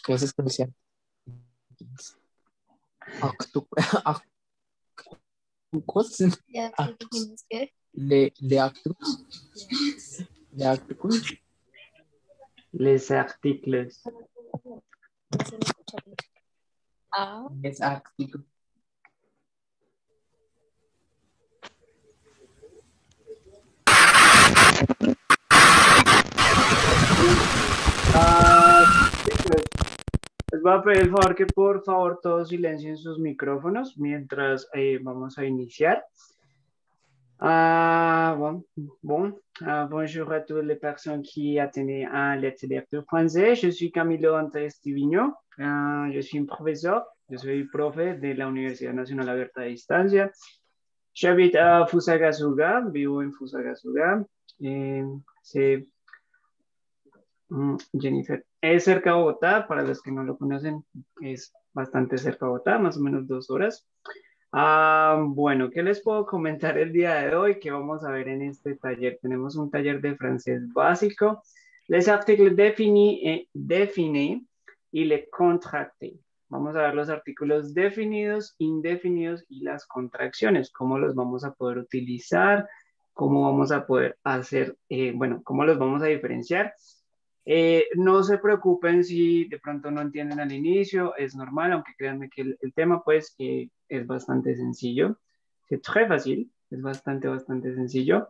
¿Qué haces con ese octopus? Ya te dijimos que Le actus? Le actus? Les articles. se me escucha bien. Ah, Les actus. Chicos, les voy a pedir el favor que por favor todos silencien sus micrófonos mientras vamos a iniciar. Bonjour à toutes les personnes qui attendent à Let's Lecture français. Je suis Camilo Andrés Tivigno. Je suis un professeur. Je suis profe de la Universidad Nacional Abierta de Distancia. J'habite à Fusagasugá, vivo en Fusagasugá. C'est Jennifer. Es cerca de Bogotá, para los que no lo conocen, es bastante cerca de Bogotá, más o menos 2 horas. Bueno, ¿qué les puedo comentar el día de hoy? ¿Qué vamos a ver en este taller? Tenemos un taller de francés básico. Les articles définis y les contractés. Vamos a ver los artículos definidos, indefinidos y las contracciones. Cómo los vamos a poder utilizar, cómo vamos a poder hacer, cómo los vamos a diferenciar. No se preocupen si de pronto no entienden al inicio, es normal, aunque créanme que el tema pues es bastante sencillo, c'est très facile, es bastante sencillo.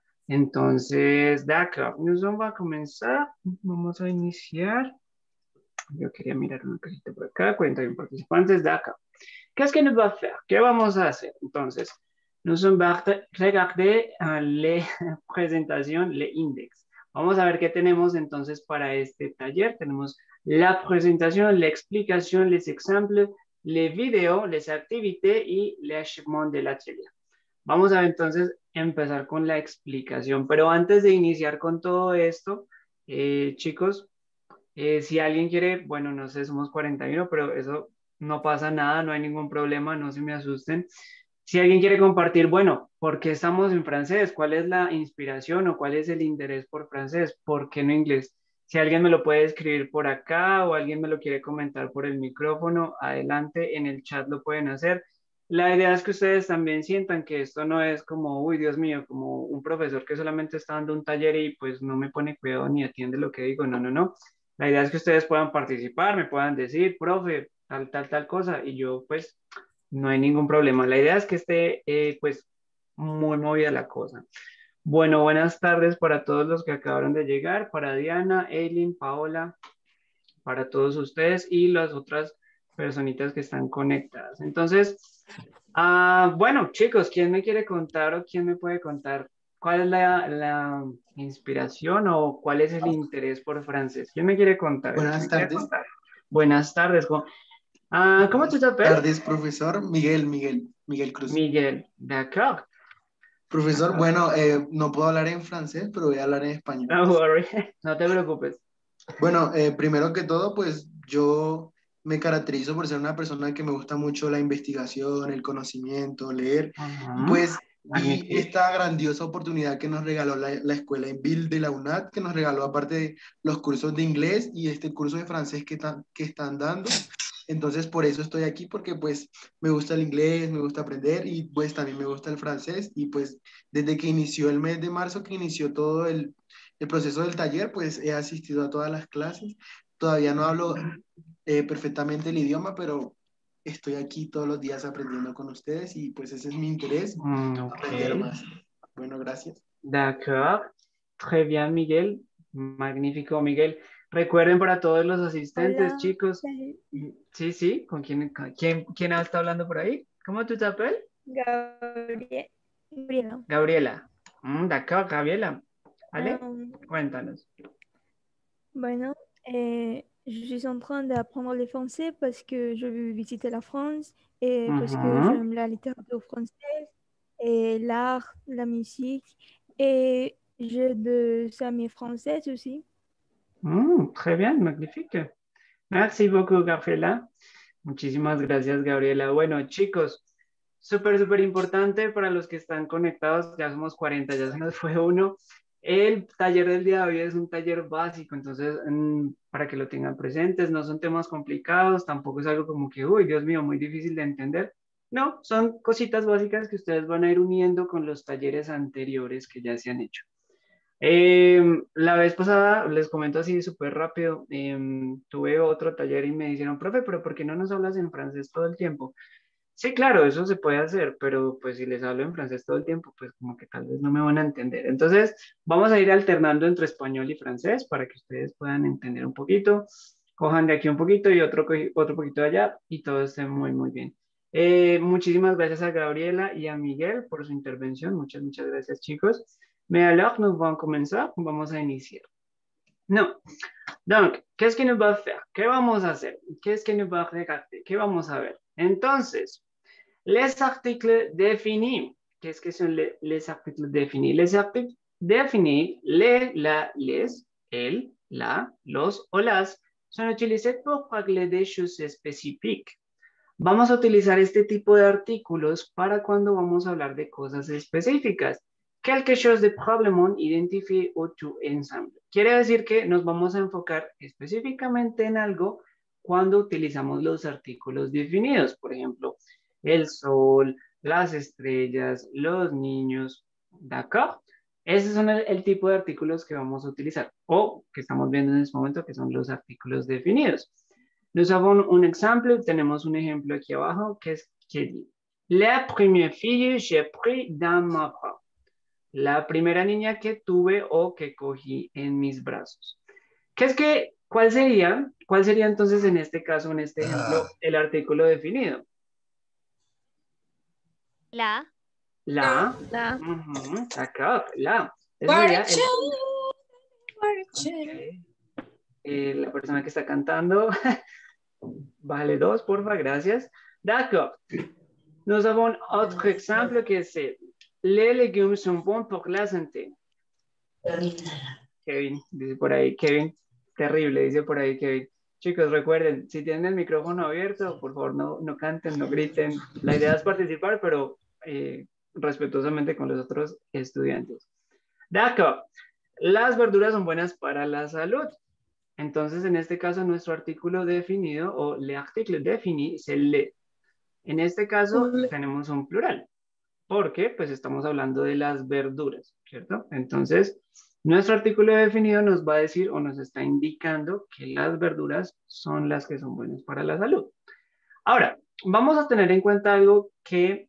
Entonces, d'accord, nous vamos a comenzar, vamos a iniciar. Yo quería mirar una cosita por acá, 41 participantes, d'accord. Qu'est-ce que nous va a faire? ¿Qué vamos a hacer? Entonces, nous allons regarder les présentations, les index. Vamos a ver qué tenemos entonces para este taller. Tenemos la presentación, la explicación, les exemples, les vidéos, les activités y l'achèvement de l'atelier. Vamos a entonces empezar con la explicación. Pero antes de iniciar con todo esto, chicos, si alguien quiere, bueno, no sé, somos 41, pero eso no pasa nada, no hay ningún problema, no se me asusten. Si alguien quiere compartir, bueno, ¿por qué estamos en francés? ¿Cuál es la inspiración o cuál es el interés por francés? ¿Por qué no inglés? Si alguien me lo puede escribir por acá o alguien me lo quiere comentar por el micrófono, adelante, en el chat lo pueden hacer. La idea es que ustedes también sientan que esto no es como, uy, Dios mío, como un profesor que solamente está dando un taller y pues no me pone cuidado ni atiende lo que digo. No, no, no. La idea es que ustedes puedan participar, me puedan decir, profe, tal cosa, y yo pues no hay ningún problema. La idea es que esté pues muy movida la cosa. Bueno, buenas tardes para todos los que acabaron de llegar, para Diana, Eileen, Paola, para todos ustedes y las otras personitas que están conectadas. Entonces, bueno, chicos, ¿quién me quiere contar o quién me puede contar cuál es la inspiración o cuál es el interés por francés? ¿Quién me quiere contar? Buenas tardes. Buenas tardes. ¿Cómo te llamas? Buenas tardes, profesor. Miguel Cruz. Miguel, d'accord. Profesor, bueno, no puedo hablar en francés, pero voy a hablar en español. No worry, no te preocupes. Bueno, primero que todo, pues yo me caracterizo por ser una persona que me gusta mucho la investigación, el conocimiento, leer. Pues vi esta grandiosa oportunidad que nos regaló la escuela Envil de la UNAD, que nos regaló aparte de los cursos de inglés y este curso de francés que están dando. Entonces, por eso estoy aquí, porque pues me gusta el inglés, me gusta aprender y pues también me gusta el francés. Y pues desde que inició el mes de marzo, que inició todo el proceso del taller, pues he asistido a todas las clases. Todavía no hablo perfectamente el idioma, pero estoy aquí todos los días aprendiendo con ustedes y pues ese es mi interés, aprender más. Bueno, gracias. D'accord. Très bien, Miguel. Magnífico, Miguel. Recuerden para todos los asistentes, hola, chicos. Sí, ¿con quién está hablando por ahí? ¿Cómo tú te llamas? Gabriela. Gabriela. D'accord, Gabriela. ¿Vale? Cuéntanos. Bueno, je suis en train d'apprendre le français parce que je veux visiter la France et parce que j'aime la littérature française et l'art, la musique et j'ai des amis français aussi. Très bien, magnifique. Merci beaucoup, Gabriela. Muchísimas gracias, Gabriela. Bueno, chicos, súper importante para los que están conectados. Ya somos 40, ya se nos fue uno. El taller del día de hoy es un taller básico, entonces para que lo tengan presentes, no son temas complicados, tampoco es algo como que, uy, Dios mío, muy difícil de entender. No, son cositas básicas que ustedes van a ir uniendo con los talleres anteriores que ya se han hecho. La vez pasada, les comento así súper rápido, tuve otro taller y me dijeron, profe, pero ¿por qué no nos hablas en francés todo el tiempo? Sí, claro, eso se puede hacer, pero pues si les hablo en francés todo el tiempo, pues como que tal vez no me van a entender. Entonces, vamos a ir alternando entre español y francés para que ustedes puedan entender un poquito. Cojan de aquí un poquito y otro poquito de allá y todo esté muy, muy bien. Muchísimas gracias a Gabriela y a Miguel por su intervención. Muchas, muchas gracias, chicos. Mais alors, nous vamos a comenzar. Vamos a iniciar. No. Donc, qu'est-ce que nous va faire? ¿Qué vamos a hacer? Qu'est-ce que nous va regarder? ¿Qué vamos a ver? Entonces, les articles définis. Qu'est-ce que son les articles définis? Les articles définis, les, la, les, el, la, los o las, son utilisés pour parler de choses spécifiques. Vamos a utilizar este tipo de artículos para cuando vamos a hablar de cosas específicas. Quelque chose de probablement identifié ou tout ensemble. Quiere decir que nos vamos a enfocar específicamente en algo cuando utilizamos los artículos definidos. Por ejemplo, el sol, las estrellas, los niños. ¿D'accord? Esos son el tipo de artículos que vamos a utilizar o que estamos viendo en este momento, que son los artículos definidos. Nous avons un ejemplo, tenemos un ejemplo aquí abajo que dice, la première fille j'ai pris dans ma bras. La primera niña que tuve o que cogí en mis brazos. ¿Cuál sería entonces en este caso, en este ejemplo, el artículo definido? La. La. La. Acá, la. La persona que está cantando. Vale 2, porfa, gracias. D'accord. Nous avons autre exemple que c'est les légumes sont bons pour la santé. Kevin, dice por ahí, Kevin, terrible, dice por ahí Kevin. Chicos, recuerden, si tienen el micrófono abierto, por favor, no canten, no griten. La idea es participar, pero respetuosamente con los otros estudiantes. D'accord. Las verduras son buenas para la salud. Entonces, en este caso, nuestro artículo definido, o le article défini, es el le. En este caso, tenemos un plural, porque pues estamos hablando de las verduras, ¿cierto? Entonces, nuestro artículo definido nos va a decir o nos está indicando que las verduras son las que son buenas para la salud. Ahora, vamos a tener en cuenta algo que,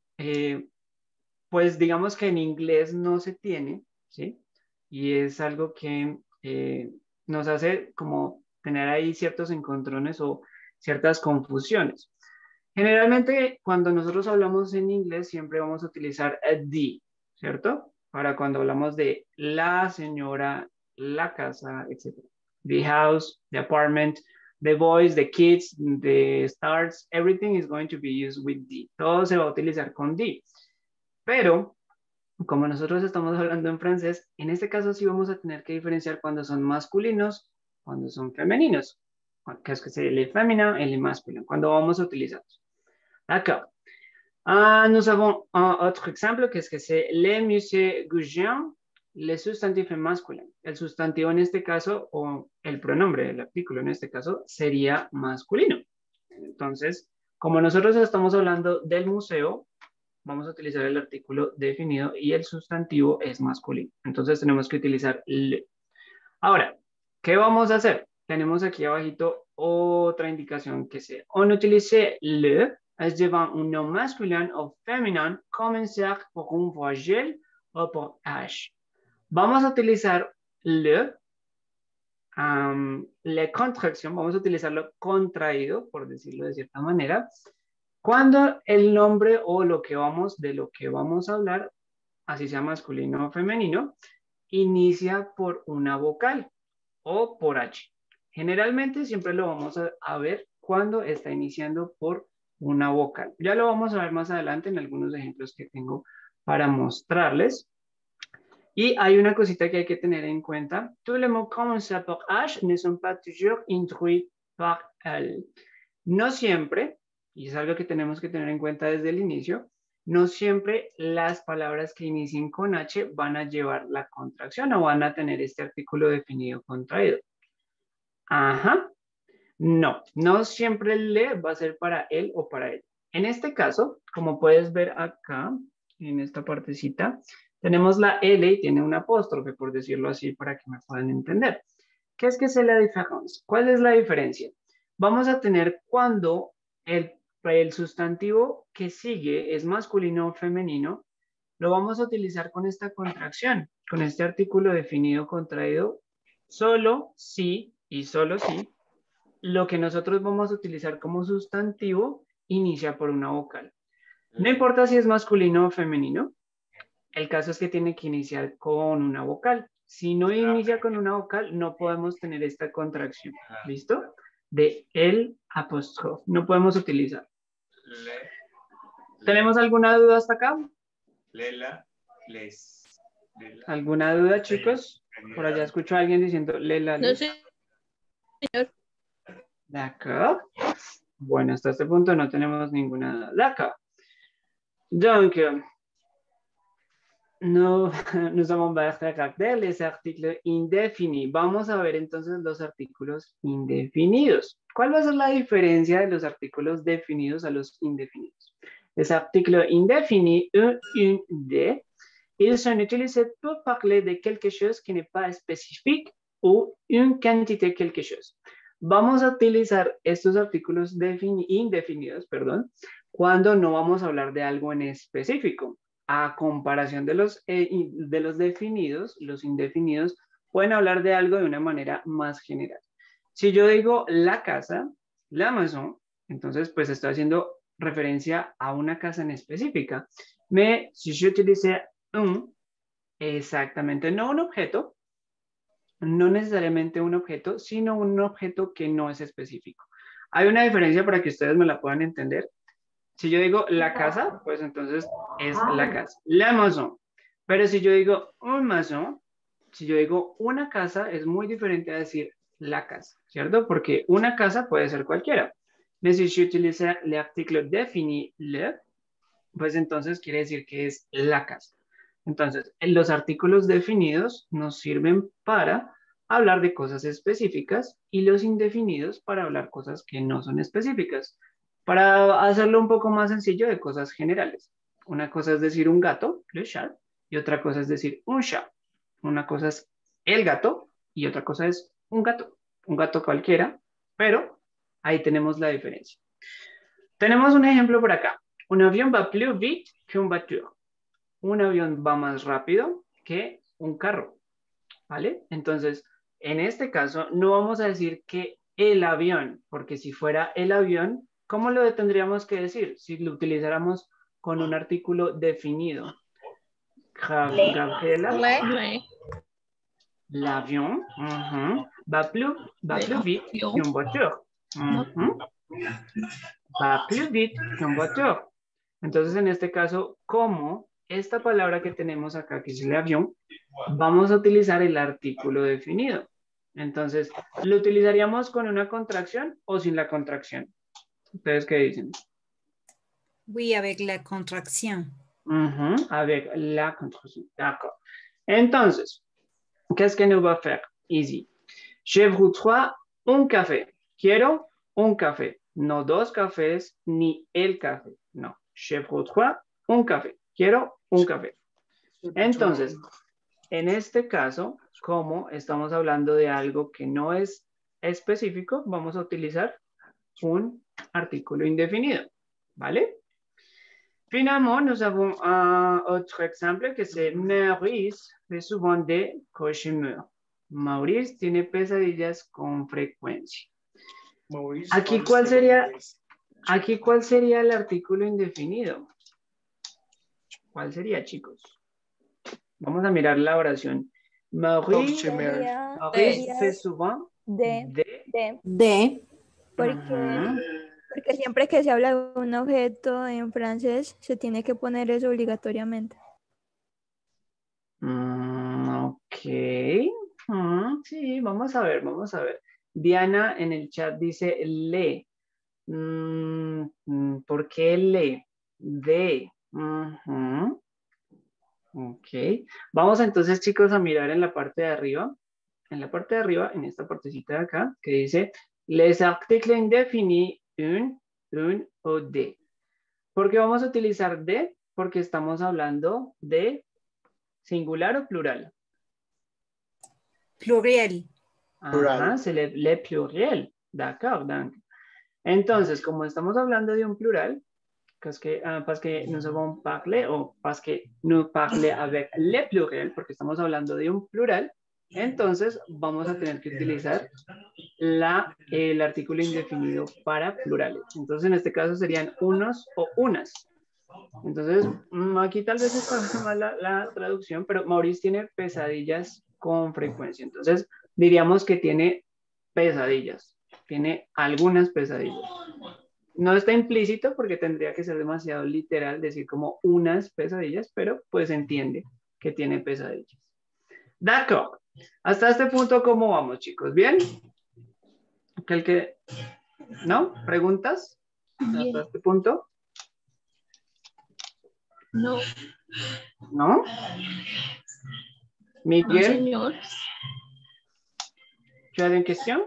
pues digamos que en inglés no se tiene, ¿sí? Y es algo que nos hace como tener ahí ciertos encontrones o ciertas confusiones. Generalmente, cuando nosotros hablamos en inglés, siempre vamos a utilizar the, ¿cierto? Para cuando hablamos de la señora, la casa, etc. The house, the apartment, the boys, the kids, the stars, everything is going to be used with the. Todo se va a utilizar con the. Pero, como nosotros estamos hablando en francés, en este caso sí vamos a tener que diferenciar cuando son masculinos, cuando son femeninos. Que es que c'est le féminin et le masculin, cuando vamos a utilizarlos. D'accord. Nous avons un autre exemple, que es que c'est le musée Gauguin, le sustantivo masculin. El sustantivo en este caso, o el pronombre del artículo en este caso, sería masculino. Entonces, como nosotros estamos hablando del museo, vamos a utilizar el artículo definido y el sustantivo es masculino. Entonces tenemos que utilizar le. Ahora, ¿qué vamos a hacer? Tenemos aquí abajito otra indicación que sea on utilise le es devant un nom masculin o féminin comenzar por un voyelle o por h. Vamos a utilizar le contracción, vamos a utilizarlo contraído, por decirlo de cierta manera, cuando el nombre o de lo que vamos a hablar, así sea masculino o femenino, inicia por una vocal o por H. Generalmente siempre lo vamos a ver cuando está iniciando por una vocal. Ya lo vamos a ver más adelante en algunos ejemplos que tengo para mostrarles. Y hay una cosita que hay que tener en cuenta. Tous les mots commencés por H ne sont pas toujours introduits par L. No siempre, y es algo que tenemos que tener en cuenta desde el inicio, no siempre las palabras que inicien con H van a llevar la contracción o van a tener este artículo definido contraído. Ajá. No, no siempre el le va a ser para él o para él. En este caso, como puedes ver acá, en esta partecita, tenemos la L y tiene un apóstrofe, por decirlo así, para que me puedan entender. ¿Qué es que es la diferencia? ¿Cuál es la diferencia? Vamos a tener cuando el sustantivo que sigue es masculino o femenino, lo vamos a utilizar con esta contracción, con este artículo definido contraído, solo si y solo si lo que nosotros vamos a utilizar como sustantivo inicia por una vocal. No importa si es masculino o femenino, el caso es que tiene que iniciar con una vocal. Si no inicia con una vocal, no podemos tener esta contracción. ¿Listo? De el apóstrofe. No podemos utilizar. ¿Tenemos alguna duda hasta acá? Lela, les. ¿Alguna duda, chicos? Por allá escucho a alguien diciendo lela, les. No sé, señor. D'accord. Bueno, hasta este punto no tenemos ninguna duda. D'accord. Donc, nous allons ver les artículos indefinidos. Vamos a ver entonces los artículos indefinidos. ¿Cuál va a ser la diferencia de los artículos definidos a los indefinidos? Les articles indéfinis, une, des, ils sont utilisés pour parler de quelque chose qui n'est pas spécifique ou une quantité quelque chose. Vamos a utilizar estos artículos indefinidos, cuando no vamos a hablar de algo en específico. A comparación de los definidos, los indefinidos pueden hablar de algo de una manera más general. Si yo digo la casa, la maison, entonces pues estoy haciendo referencia a una casa en específica. Si yo utilice un, exactamente, no un objeto, no necesariamente un objeto, sino un objeto que no es específico. Hay una diferencia para que ustedes me la puedan entender. Si yo digo la casa, pues entonces es la casa. La maison. Pero si yo digo un maison, si yo digo una casa, es muy diferente a decir la casa, ¿cierto? Porque una casa puede ser cualquiera. Mais si yo utilizo el artículo défini, le, pues entonces quiere decir que es la casa. Entonces, los artículos definidos nos sirven para hablar de cosas específicas y los indefinidos para hablar cosas que no son específicas. Para hacerlo un poco más sencillo, de cosas generales. Una cosa es decir un gato, le chat, y otra cosa es decir un chat. Una cosa es el gato y otra cosa es un gato cualquiera, pero ahí tenemos la diferencia. Tenemos un ejemplo por acá. Un avión va plus vite que un voiture. Un avión va más rápido que un carro, ¿vale? Entonces, en este caso, no vamos a decir que el avión, porque si fuera el avión, ¿cómo lo tendríamos que decir? Si lo utilizáramos con un artículo definido. Gabriela. L'avion va plus vite qu'une voiture. Va plus vite qu'une voiture. Entonces, en este caso, como esta palabra que tenemos acá, que es el avión, vamos a utilizar el artículo definido. Entonces, ¿lo utilizaríamos con una contracción o sin la contracción? ¿Ustedes qué dicen? Oui, avec la contraction. Avec la contraction. D'accord. Entonces, qu'est-ce que nous va faire? Easy. Je voudrais un café. Quiero un café. No dos cafés, ni el café. No. Je voudrais un café. Quiero un café. Entonces, en este caso, como estamos hablando de algo que no es específico, vamos a utilizar un artículo indefinido. ¿Vale? Finalement, nous avons un autre exemple que c'est Maurice fait souvent des cauchemars. Maurice tiene pesadillas con frecuencia. Aquí, ¿cuál sería el artículo indefinido? ¿Cuál sería, chicos? Vamos a mirar la oración. Maurice fait souvent de. Porque siempre que se habla de un objeto en francés, se tiene que poner eso obligatoriamente. Ok. Sí, vamos a ver. Diana en el chat dice le. ¿Por qué le? De. Ujú. Ok. Vamos entonces, chicos, a mirar en la parte de arriba. En la parte de arriba, en esta partecita de acá, que dice les articles indéfinis un o de. ¿Por qué vamos a utilizar de? Porque estamos hablando de singular o plural. Pluriel. Ajá, c'est le pluriel. D'accord, donc. Entonces, como estamos hablando de un plural, parce que nous avons parlé, o parce que nous parlons avec le pluriel, porque estamos hablando de un plural, entonces vamos a tener que utilizar el artículo indefinido para plurales. Entonces, en este caso serían unos o unas. Entonces, aquí tal vez está mal la traducción, pero Maurice tiene pesadillas con frecuencia. Entonces, diríamos que tiene pesadillas. Tiene algunas pesadillas. No está implícito porque tendría que ser demasiado literal decir como unas pesadillas, pero pues entiende que tiene pesadillas. D'accord. Hasta este punto, ¿cómo vamos, chicos? ¿Bien? ¿No? ¿Preguntas? Bien. Hasta este punto. No, ¿No? no, Miguel, señor. ¿tu as une question?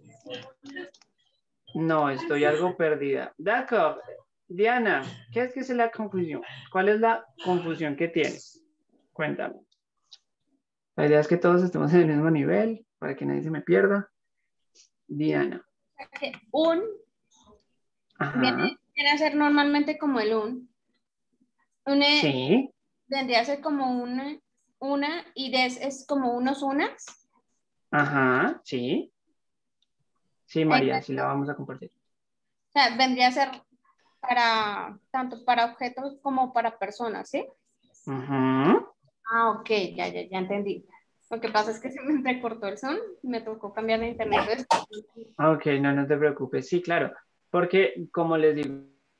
No, estoy algo perdida. D'accord. Diana, ¿qué es que es la confusión? ¿Cuál es la confusión que tienes? Cuéntame. La idea es que todos estemos en el mismo nivel, para que nadie se me pierda. Diana. Un Ajá. viene a ser normalmente como el un. Sí. Vendría a ser como una y des es como unos unas. Ajá, sí. Sí, María, sí la vamos a compartir. O sea, vendría a ser tanto para objetos como para personas, ¿sí? Ajá. Ah, ok, ya entendí. Lo que pasa es que se me entrecortó el son, me tocó cambiar de internet. Ok, no te preocupes. Sí, claro. Porque, como les digo,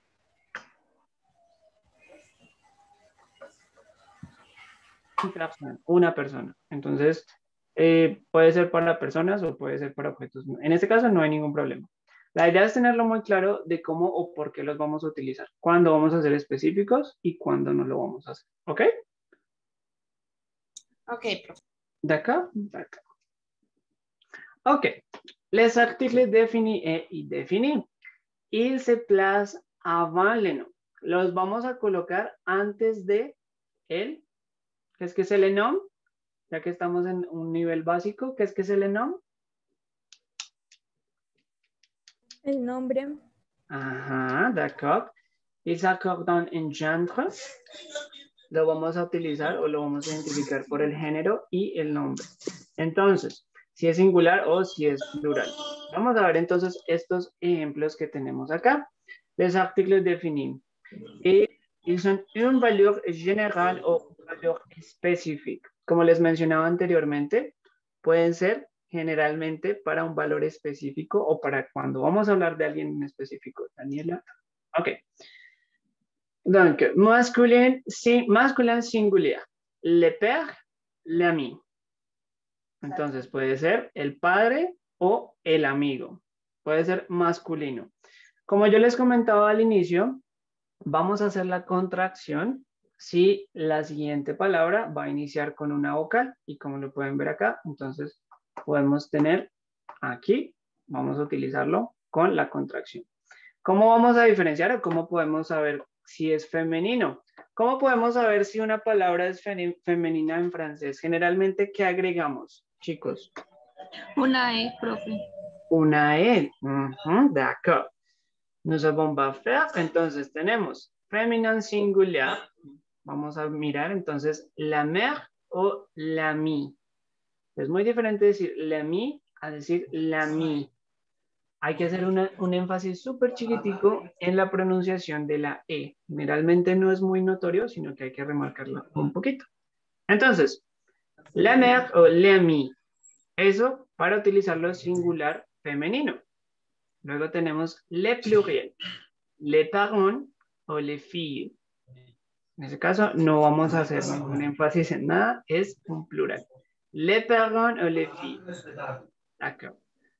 una persona. Entonces, puede ser para personas o puede ser para objetos. En este caso no hay ningún problema. La idea es tenerlo muy claro de cómo o por qué los vamos a utilizar. Cuándo vamos a ser específicos y cuándo no lo vamos a hacer. ¿Ok? Ok, profe. D'accord? D'accord. Ok. Les articles définis et indéfinis. Ils se placent avant le nom. Los vamos a colocar antes de el. ¿Qué es que se le nom? Ya que estamos en un nivel básico, ¿qué es que se le nom? El nombre. Ajá, d'accord. Ils s'accordent en genre. Lo vamos a utilizar o lo vamos a identificar por el género y el nombre. Entonces, si es singular o si es plural. Vamos a ver entonces estos ejemplos que tenemos acá. Les articles définis. Ils ont une valeur générale o valeur específica. Como les mencionaba anteriormente, pueden ser generalmente para un valor específico o para cuando vamos a hablar de alguien en específico. Daniela. Ok. Donc, masculin singulier. Le père, l'ami. Entonces, puede ser el padre o el amigo. Puede ser masculino. Como yo les comentaba al inicio, vamos a hacer la contracción si la siguiente palabra va a iniciar con una vocal. Y como lo pueden ver acá, entonces podemos tener aquí, vamos a utilizarlo con la contracción. ¿Cómo vamos a diferenciar o cómo podemos saber si es femenino? ¿Cómo podemos saber si una palabra es femenina en francés? Generalmente, ¿qué agregamos, chicos? Una E, profe. Una E. D'accord. Nous avons pas faire. Entonces, tenemos féminin singulier. Vamos a mirar, entonces, la mère o l'ami. Es muy diferente decir l'ami a decir l'ami. Hay que hacer un énfasis súper chiquitico en la pronunciación de la E. Generalmente no es muy notorio, sino que hay que remarcarlo un poquito. Entonces, la mère o l'ami. Eso para utilizarlo singular femenino. Luego tenemos le pluriel. Les parents o les filles. En ese caso no vamos a hacer ningún énfasis en nada, es un plural. Les parents o les filles. D'accord.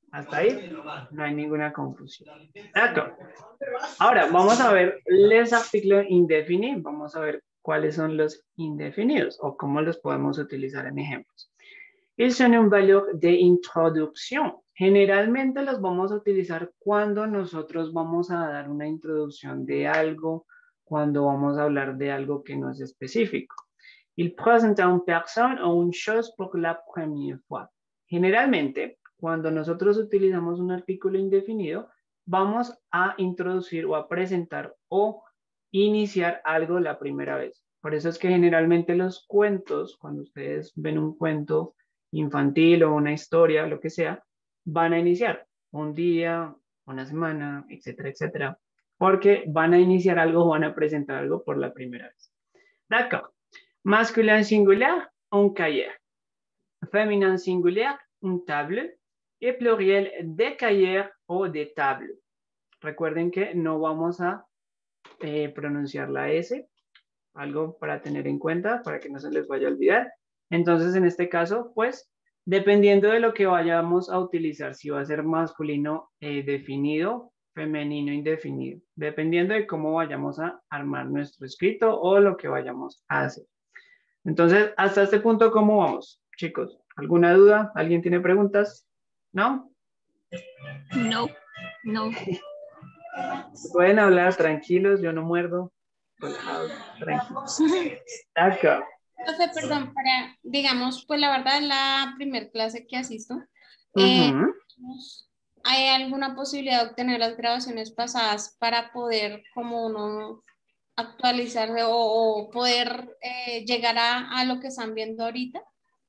Hasta ahí no hay ninguna confusión. D'accord. Ahora, vamos a ver les artículos indefinidos. Vamos a ver cuáles son los indefinidos o cómo los podemos utilizar en ejemplos. Ils son un valor de introducción. Generalmente los vamos a utilizar cuando nosotros vamos a dar una introducción de algo, cuando vamos a hablar de algo que no es específico. Il présente a une personne ou une chose pour la première fois. Generalmente, cuando nosotros utilizamos un artículo indefinido, vamos a introducir o a presentar o iniciar algo la primera vez. Por eso es que generalmente los cuentos, cuando ustedes ven un cuento infantil o una historia, lo que sea, van a iniciar un día, una semana, etcétera, etcétera, porque van a iniciar algo o van a presentar algo por la primera vez. D'accord. Masculin singulier, un cahier. Féminin singulier, une table. Y pluriel, des cahiers o des tables. Recuerden que no vamos a pronunciar la S, algo para tener en cuenta, para que no se les vaya a olvidar. Entonces, en este caso, pues, dependiendo de lo que vayamos a utilizar, si va a ser masculino definido, femenino indefinido, dependiendo de cómo vayamos a armar nuestro escrito o lo que vayamos a hacer. Entonces, hasta este punto, ¿cómo vamos, chicos? ¿Alguna duda? ¿Alguien tiene preguntas? ¿No? No, no. Pueden hablar tranquilos, yo no muerdo. Tranquilos. Acá. Profe, perdón, digamos, pues la verdad, la primer clase que asisto, ¿hay alguna posibilidad de obtener las grabaciones pasadas para poder como uno actualizar o poder llegar a lo que están viendo ahorita?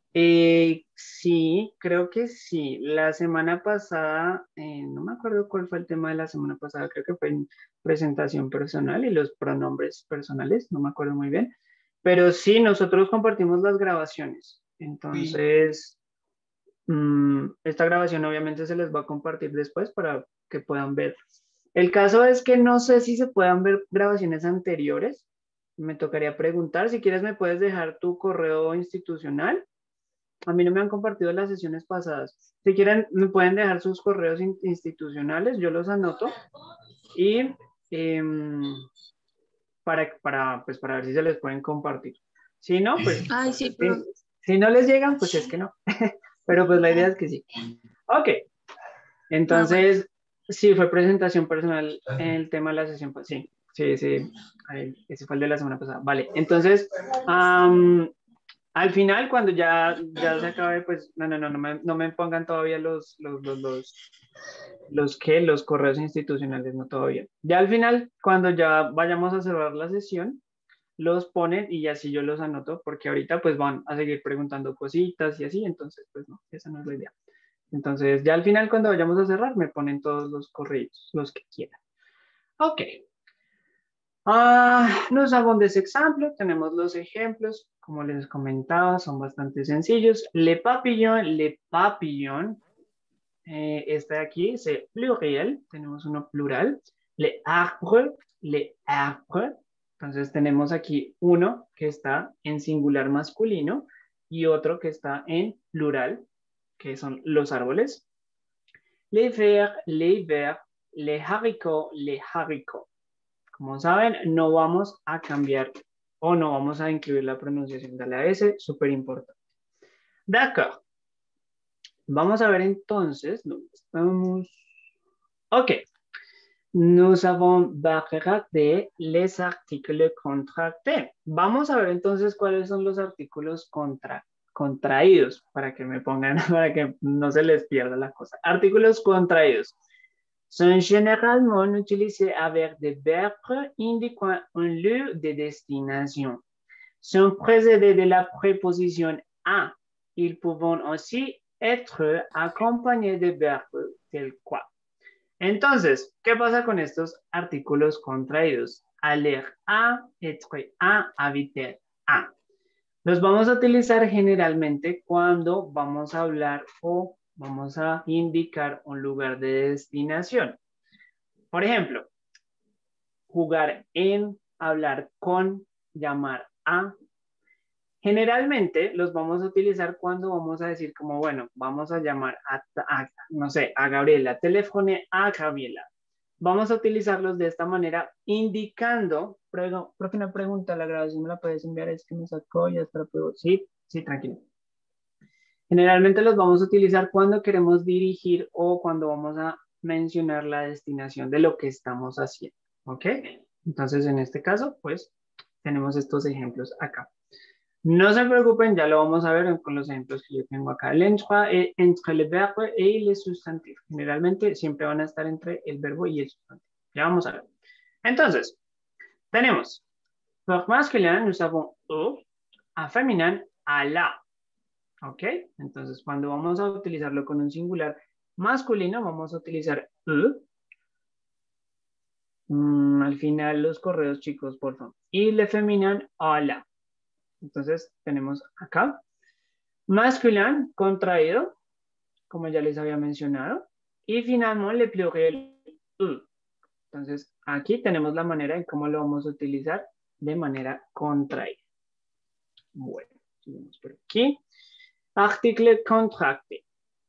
Sí, creo que sí. La semana pasada, no me acuerdo cuál fue el tema de la semana pasada, creo que fue en presentación personal y los pronombres personales, no me acuerdo muy bien. Pero sí, nosotros compartimos las grabaciones. Entonces, esta grabación obviamente se les va a compartir después para que puedan ver. El caso es que no sé si se puedan ver grabaciones anteriores. Me tocaría preguntar. Si quieres me puedes dejar tu correo institucional. A mí no me han compartido las sesiones pasadas. Si quieren, me pueden dejar sus correos institucionales, yo los anoto. Y para ver si se les pueden compartir. Si no, pues... Ay, sí, si no les llegan, pues es que no. Pero pues la idea es que sí. Ok. Entonces, sí, fue presentación personal en el tema de la sesión. Pues sí. Ese fue el de la semana pasada. Vale. Entonces, al final, cuando ya se acabe, pues no me pongan todavía los correos institucionales, no todavía. Ya al final, cuando ya vayamos a cerrar la sesión, los ponen y así yo los anoto, porque ahorita pues van a seguir preguntando cositas y así, entonces pues no, esa no es la idea. Entonces ya al final cuando vayamos a cerrar me ponen todos los correos, los que quieran. Ok. Nous avons des exemples, tenemos los ejemplos, como les comentaba, son bastante sencillos. Les papillons, este de aquí es pluriel, tenemos uno plural. Les arbres. Entonces tenemos aquí uno que está en singular masculino y otro que está en plural, que son los árboles. Les verts, les haricots. Como saben, no vamos a cambiar o no vamos a incluir la pronunciación de la S, súper importante. D'accord. Vamos a ver entonces, ¿dónde estamos? Ok. Nous avons regardé les articles contractés. Vamos a ver entonces cuáles son los artículos contraídos, para que me pongan, para que no se les pierda la cosa. Artículos contraídos. Sont généralement utilisés avec des verbes indiquant un lieu de destination. Sont précédés de la préposition à. Ils peuvent aussi être accompagnés de verbes tels quoi. Entonces, ¿qué pasa con estos artículos contraídos? Aller a, être a, habiter a. Los vamos a utilizar generalmente cuando vamos a hablar o vamos a indicar un lugar de destinación. Por ejemplo, jugar en, hablar con, llamar a. Generalmente los vamos a utilizar cuando vamos a decir como, bueno, vamos a llamar no sé, a Gabriela, teléfone a Gabriela. Vamos a utilizarlos de esta manera indicando, profe, una pregunta, la grabación me la puedes enviar, es que me sacó, ya está, sí, tranquilo. Generalmente los vamos a utilizar cuando queremos dirigir o cuando vamos a mencionar la destinación de lo que estamos haciendo, ¿ok? Entonces, en este caso, pues, tenemos estos ejemplos acá. No se preocupen, ya lo vamos a ver con los ejemplos que yo tengo acá. Entre le verbe y le sustantivo. Generalmente siempre van a estar entre el verbo y el sustantivo. Ya vamos a ver. Entonces, tenemos, pour masculin, nous avons au, a féminin, a la. ¿Ok? Entonces, cuando vamos a utilizarlo con un singular masculino, vamos a utilizar al final los correos, chicos, por favor. Y le feminin, a la. Entonces, tenemos acá. Masculin, contraído, como ya les había mencionado. Y finalmente, le pluriel, Entonces, aquí tenemos la manera en cómo lo vamos a utilizar de manera contraída. Bueno, seguimos por aquí. Article contracté.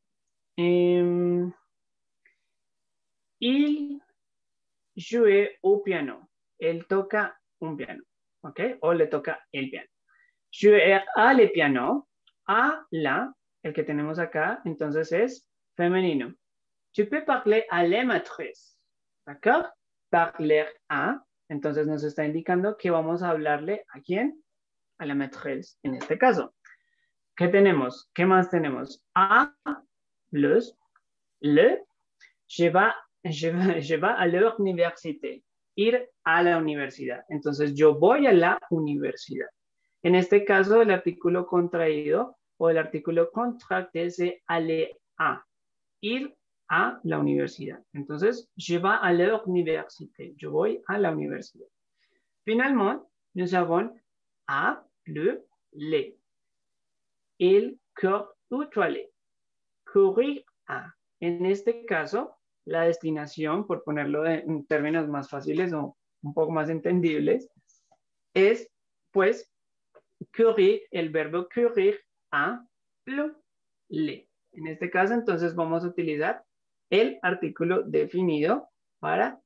Il jouait au piano. Él toca un piano, ¿ok? O le toca el piano. Jouer à le piano. A la, el que tenemos acá, entonces es femenino. Tu peux parler à la maîtresse. ¿D'accord? Parler à. Entonces nos está indicando que vamos a hablarle ¿a quién? A la maîtresse, en este caso. ¿Qué tenemos? ¿Qué más tenemos? A, los, le, je vais à l'université. Ir a la universidad. Entonces, yo voy a la universidad. En este caso, el artículo contraído o el artículo contracté es aller a. Ir a la universidad. Entonces, je vais à l'université. Yo voy a la universidad. Finalmente, nous avons a, le, el corps ou toilette. Courir a. En este caso, la destinación, por ponerlo en términos más fáciles o un poco más entendibles, es, pues, courir, el verbo courir a, le. En este caso, entonces, vamos a utilizar el artículo definido para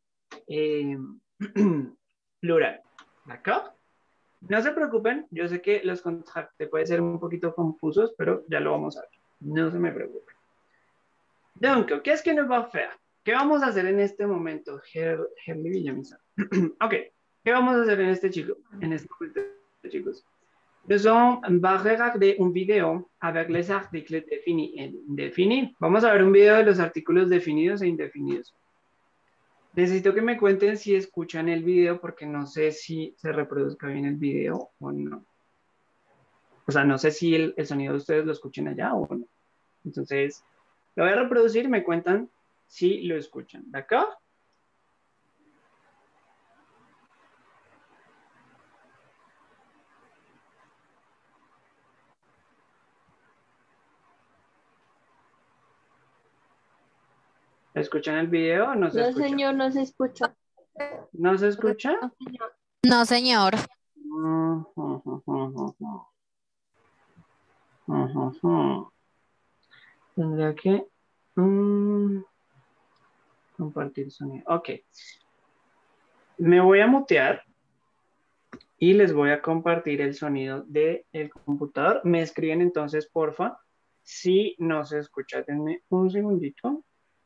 plural. ¿De acuerdo? No se preocupen, yo sé que los contractes pueden ser un poquito confusos, pero ya lo vamos a ver. No se me preocupen. Donc, qu'est-ce que nous va faire? ¿Qué vamos a hacer en este momento, Herli Villamizar? Ok, ¿qué vamos a hacer en este momento, chicos? Nous on va regarder un video avec les articles définis et indéfinis. Vamos a ver un video de los artículos definidos e indefinidos. Necesito que me cuenten si escuchan el video porque no sé si se reproduzca bien el video o no. O sea, no sé si el sonido de ustedes lo escuchen allá o no. Entonces, lo voy a reproducir y me cuentan si lo escuchan. ¿De acuerdo? ¿Escuchan el video o no se escucha? No, señor, no se escucha. ¿No se escucha? No, señor. Tendría que compartir sonido. Ok. Me voy a mutear y les voy a compartir el sonido del computador. Me escriben entonces, porfa, si no se escucha. Denme un segundito.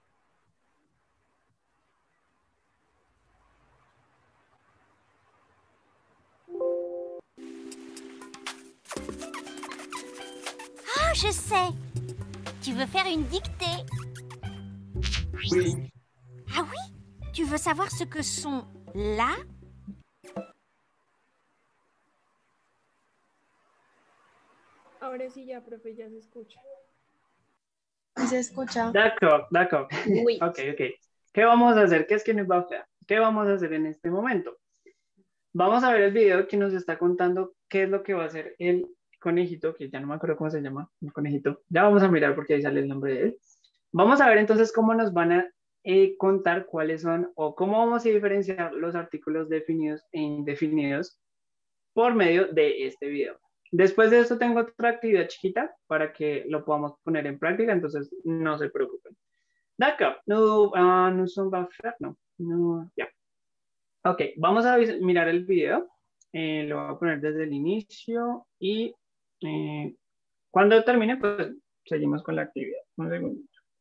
Ah, je sais. Tu veux faire une dictée? Oui. Ah oui? Tu veux savoir ce que sont la? Ahora sí ya, profe, ya se escucha. Se escucha. D'accord, d'accord. Oui. Ok. ¿Qué vamos a hacer? ¿Qué es que nos va a hacer? ¿Qué vamos a hacer en este momento? Vamos a ver el video que nos está contando qué es lo que va a hacer el conejito, que ya no me acuerdo cómo se llama, el conejito. Ya vamos a mirar porque ahí sale el nombre de él. Vamos a ver entonces cómo nos van a contar cuáles son o cómo vamos a diferenciar los artículos definidos e indefinidos por medio de este video. Después de esto tengo otra actividad chiquita para que lo podamos poner en práctica, entonces no se preocupen. D'accord, nous sommes va faire, no, ya. Ok, vamos a mirar el video. Lo voy a poner desde el inicio y cuando termine, pues seguimos con la actividad. Un segundo.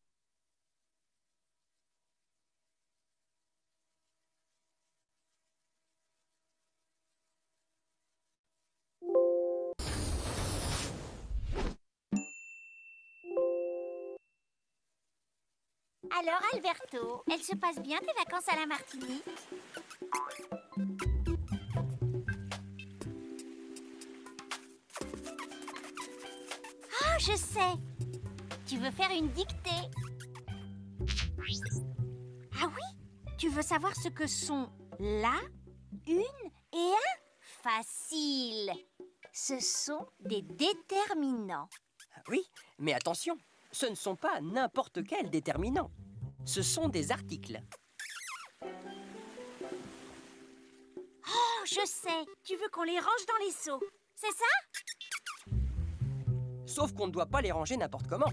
Alors, Alberto, elles se passent bien tes vacances à la Martinique? Oh, je sais. Tu veux faire une dictée? Ah oui? Tu veux savoir ce que sont la, une et un? Facile. Ce sont des déterminants. Oui, mais attention, ce ne sont pas n'importe quels déterminants. Ce sont des articles. Oh, je sais. Tu veux qu'on les range dans les seaux, c'est ça? Sauf qu'on ne doit pas les ranger n'importe comment.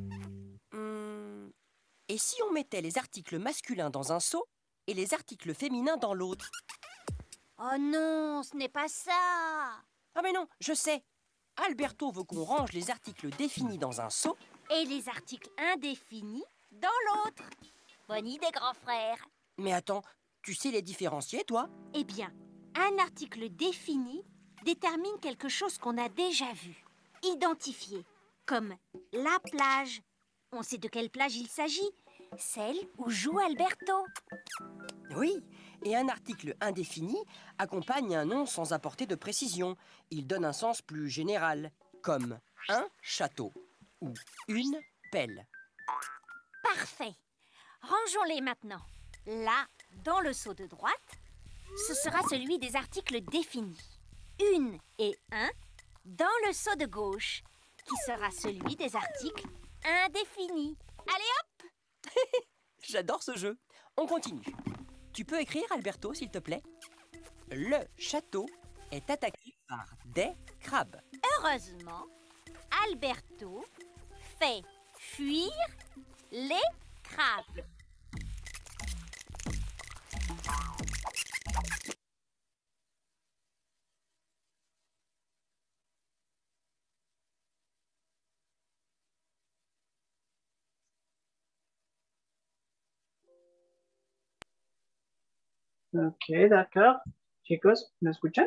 Et si on mettait les articles masculins dans un seau et les articles féminins dans l'autre? Oh non, ce n'est pas ça. Ah mais non, je sais. Alberto veut qu'on range les articles définis dans un seau et les articles indéfinis dans l'autre. Bonne idée, grand frère. Mais attends, tu sais les différencier, toi? Eh bien, un article défini détermine quelque chose qu'on a déjà vu, identifié, comme la plage. On sait de quelle plage il s'agit, celle où joue Alberto. Oui, et un article indéfini accompagne un nom sans apporter de précision. Il donne un sens plus général, comme un château ou une pelle. Parfait. Rangeons-les maintenant. Là, dans le seau de droite, ce sera celui des articles définis. Une et un dans le seau de gauche, qui sera celui des articles indéfinis. Allez hop! J'adore ce jeu. On continue. Tu peux écrire, Alberto, s'il te plaît? Le château est attaqué par des crabes. Heureusement, Alberto fait fuir les crabes. Ok, d'accord. Chicos, ¿me escuchan?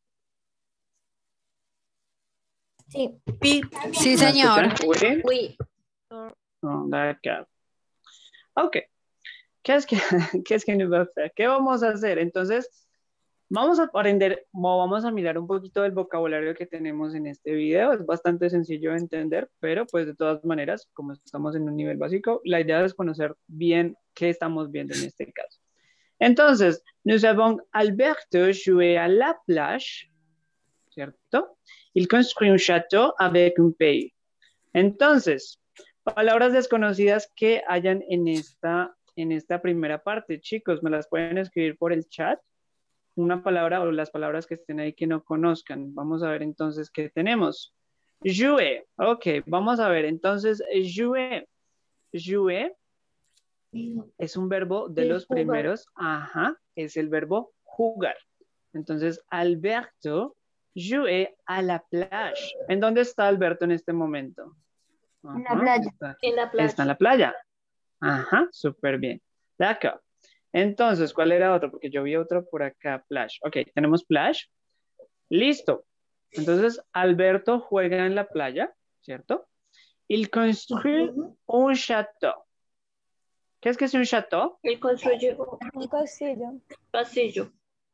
Sí. Sí, ¿Me señor. escuchan? Oui. Oh, d'accord. Ok. ¿Qué es que, qué es que nos va a hacer? ¿Qué vamos a hacer? Entonces, vamos a aprender, vamos a mirar un poquito del vocabulario que tenemos en este video. Es bastante sencillo de entender, pero pues de todas maneras, como estamos en un nivel básico, la idea es conocer bien qué estamos viendo en este caso. Entonces, nous avons Alberto joué à la plage, ¿cierto? Il construit un château avec un pays. Entonces, palabras desconocidas que hayan en esta primera parte. Chicos, ¿me las pueden escribir por el chat? Una palabra o las palabras que estén ahí que no conozcan. Vamos a ver entonces qué tenemos. Jouer. Ok, vamos a ver. Entonces, jouer. Jouer es un verbo de los primeros. Ajá, es el verbo jugar. Entonces, Alberto jouait à la plage. ¿En dónde está Alberto en este momento? Ajá, En la playa. Está en la playa. Ajá, súper bien. D'accord. Entonces, ¿cuál era otro? Porque yo vi otro por acá, plage. Ok, tenemos plage. Listo. Entonces, Alberto juega en la playa, ¿cierto? Il construit un château. ¿Qué es un château? El construyó un castillo. Castillo.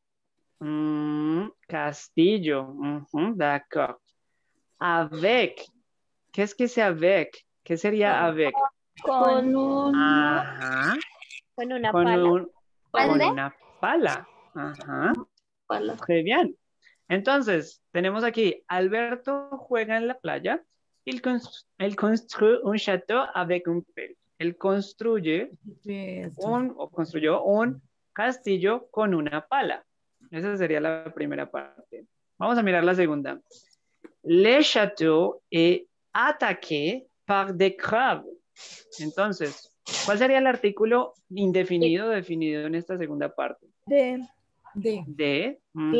Castillo. D'accord. Avec. ¿Qué es ese avec? ¿Qué sería avec? Con una, Ajá. con una Con, pala. con una pala. Ajá. Pala. Muy bien. Entonces, tenemos aquí, Alberto juega en la playa. Il construit un château avec un pelle. Él construyó un castillo con una pala. Esa sería la primera parte. Vamos a mirar la segunda. Le château est attaqué par des crabes. Entonces, ¿cuál sería el artículo indefinido definido en esta segunda parte? De. De.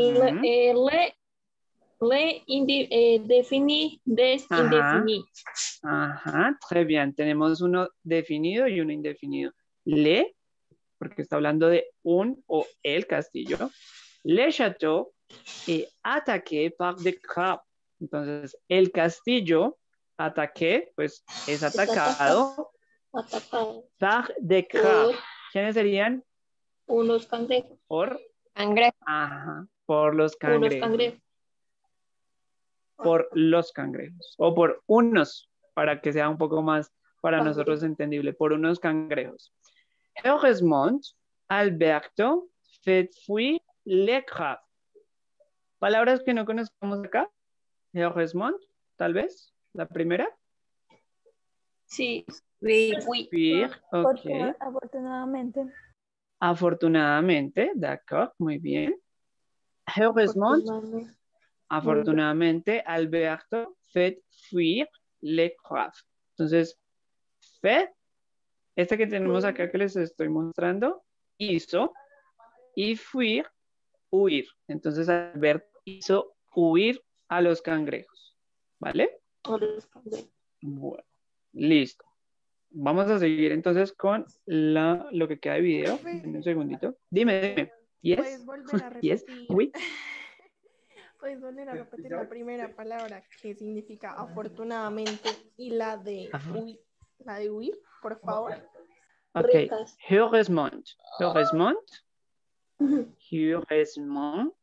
Defini, des, Ajá. indefini. Ajá, très bien. Tenemos uno definido y uno indefinido. Le, porque está hablando de un o el castillo. Le château est attaqué par des crabes. Entonces, el castillo, ataqué, pues es atacado par des crabes. ¿Quiénes serían? Unos cangrejos. Por Cangrejos. Ajá, por los Unos cangrejos. cangrejos. Por los cangrejos. O por unos, para que sea un poco más para nosotros entendible. Por unos cangrejos. Heureusement, Alberto fait fuir les crabes. Palabras que no conocemos acá. Heureusement, tal vez. La primera. Sí. Fuir, ok. Afortunadamente. Afortunadamente, d'accord, muy bien. Heureusement, afortunadamente, Alberto fait fuir les crabes. Entonces, fait, este que tenemos acá que les estoy mostrando, hizo, y fuir, huir. Entonces, Alberto hizo huir a los cangrejos. ¿Vale? Bueno, listo. Vamos a seguir entonces con lo que queda de video. En un segundito. Dime. Yes. ¿Puedes volver a repetir? Yes. Oui. ¿Puedes volver a repetir la primera palabra que significa afortunadamente y la de huir, por favor? Ok. Heureusement. Heureusement. Heureusement.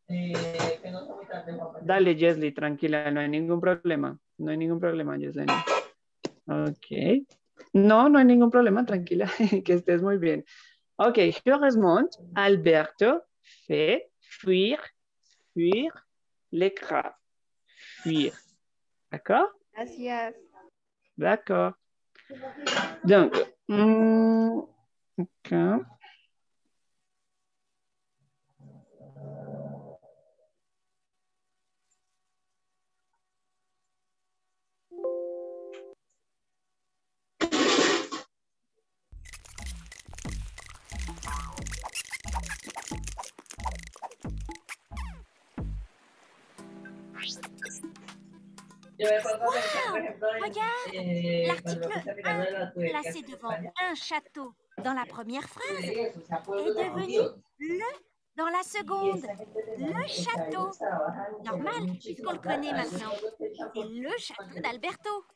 Dale, Jesly, tranquila, no hay ningún problema. No hay ningún problema, Jesly. Ok. No, no hay ningún problema, tranquila, que estés muy bien. Ok, heureusement, Alberto fait fuir les crabes. Fuir. D'accord? Gracias. D'accord. Donc, ok. Wow, regarde, l'article 1, placé devant un château dans la première phrase, est devenu le dans la seconde. Le château. Normal, puisqu'on le connaît maintenant. C'est le château d'Alberto.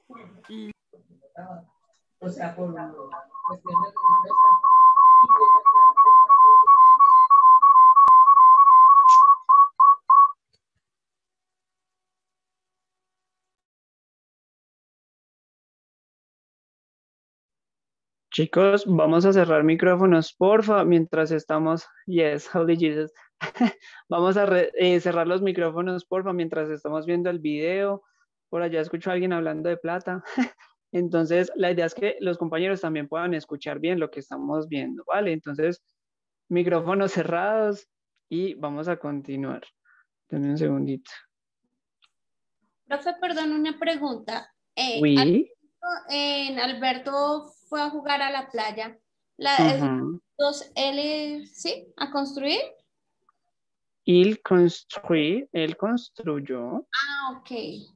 Chicos, vamos a cerrar micrófonos, porfa, mientras estamos... Yes, holy Jesus. Vamos a cerrar los micrófonos, porfa, mientras estamos viendo el video. Por allá escucho a alguien hablando de plata. Entonces, la idea es que los compañeros también puedan escuchar bien lo que estamos viendo, ¿vale? Entonces, micrófonos cerrados y vamos a continuar. Denme un segundito. Profe, perdón, una pregunta. Oui. Alberto fue a jugar a la playa. Dos L, ¿sí? ¿A construir? Él construyó. Ah, ok.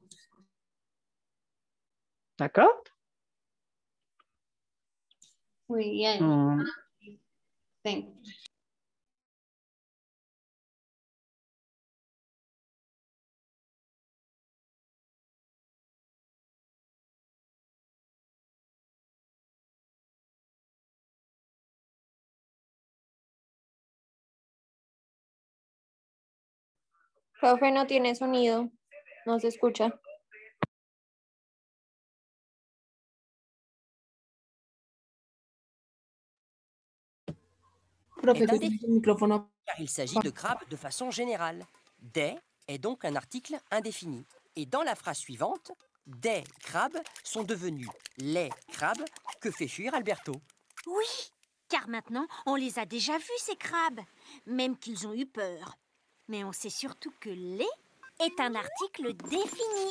¿D'accord? Muy bien. Thank you. Profe, no tiene sonido. No se escucha. Profe, que tienes el micrófono. Car il s'agit de crabes de façon générale. Des est donc un article indéfini. Et dans la phrase suivante, des crabes sont devenus les crabes que fait fuir Alberto. Oui, car maintenant, on les a déjà vus, ces crabes. Même qu'ils ont eu peur. Mais on sait surtout que les est un article défini.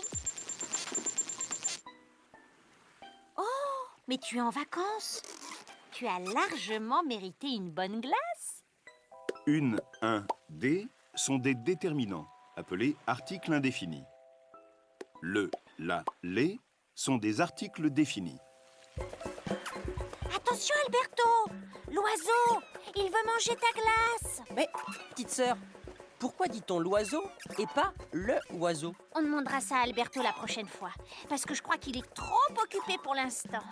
Oh, mais tu es en vacances. Tu as largement mérité une bonne glace. Une, un, des sont des déterminants, appelés articles indéfinis. Le, la, les sont des articles définis. Attention, Alberto! L'oiseau! Il veut manger ta glace! Mais, petite sœur, pourquoi dit-on l'oiseau et pas le oiseau? On demandera ça à Alberto la prochaine fois, parce que je crois qu'il est trop occupé pour l'instant.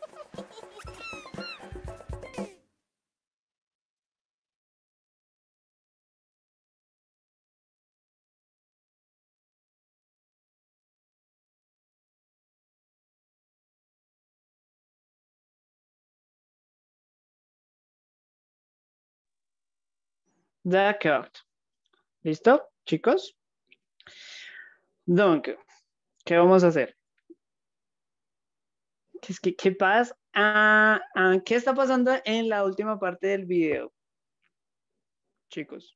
D'accord. ¿Listo, chicos? Donc, ¿qué vamos a hacer? ¿Qué pasa? ¿Qué está pasando en la última parte del video? Chicos.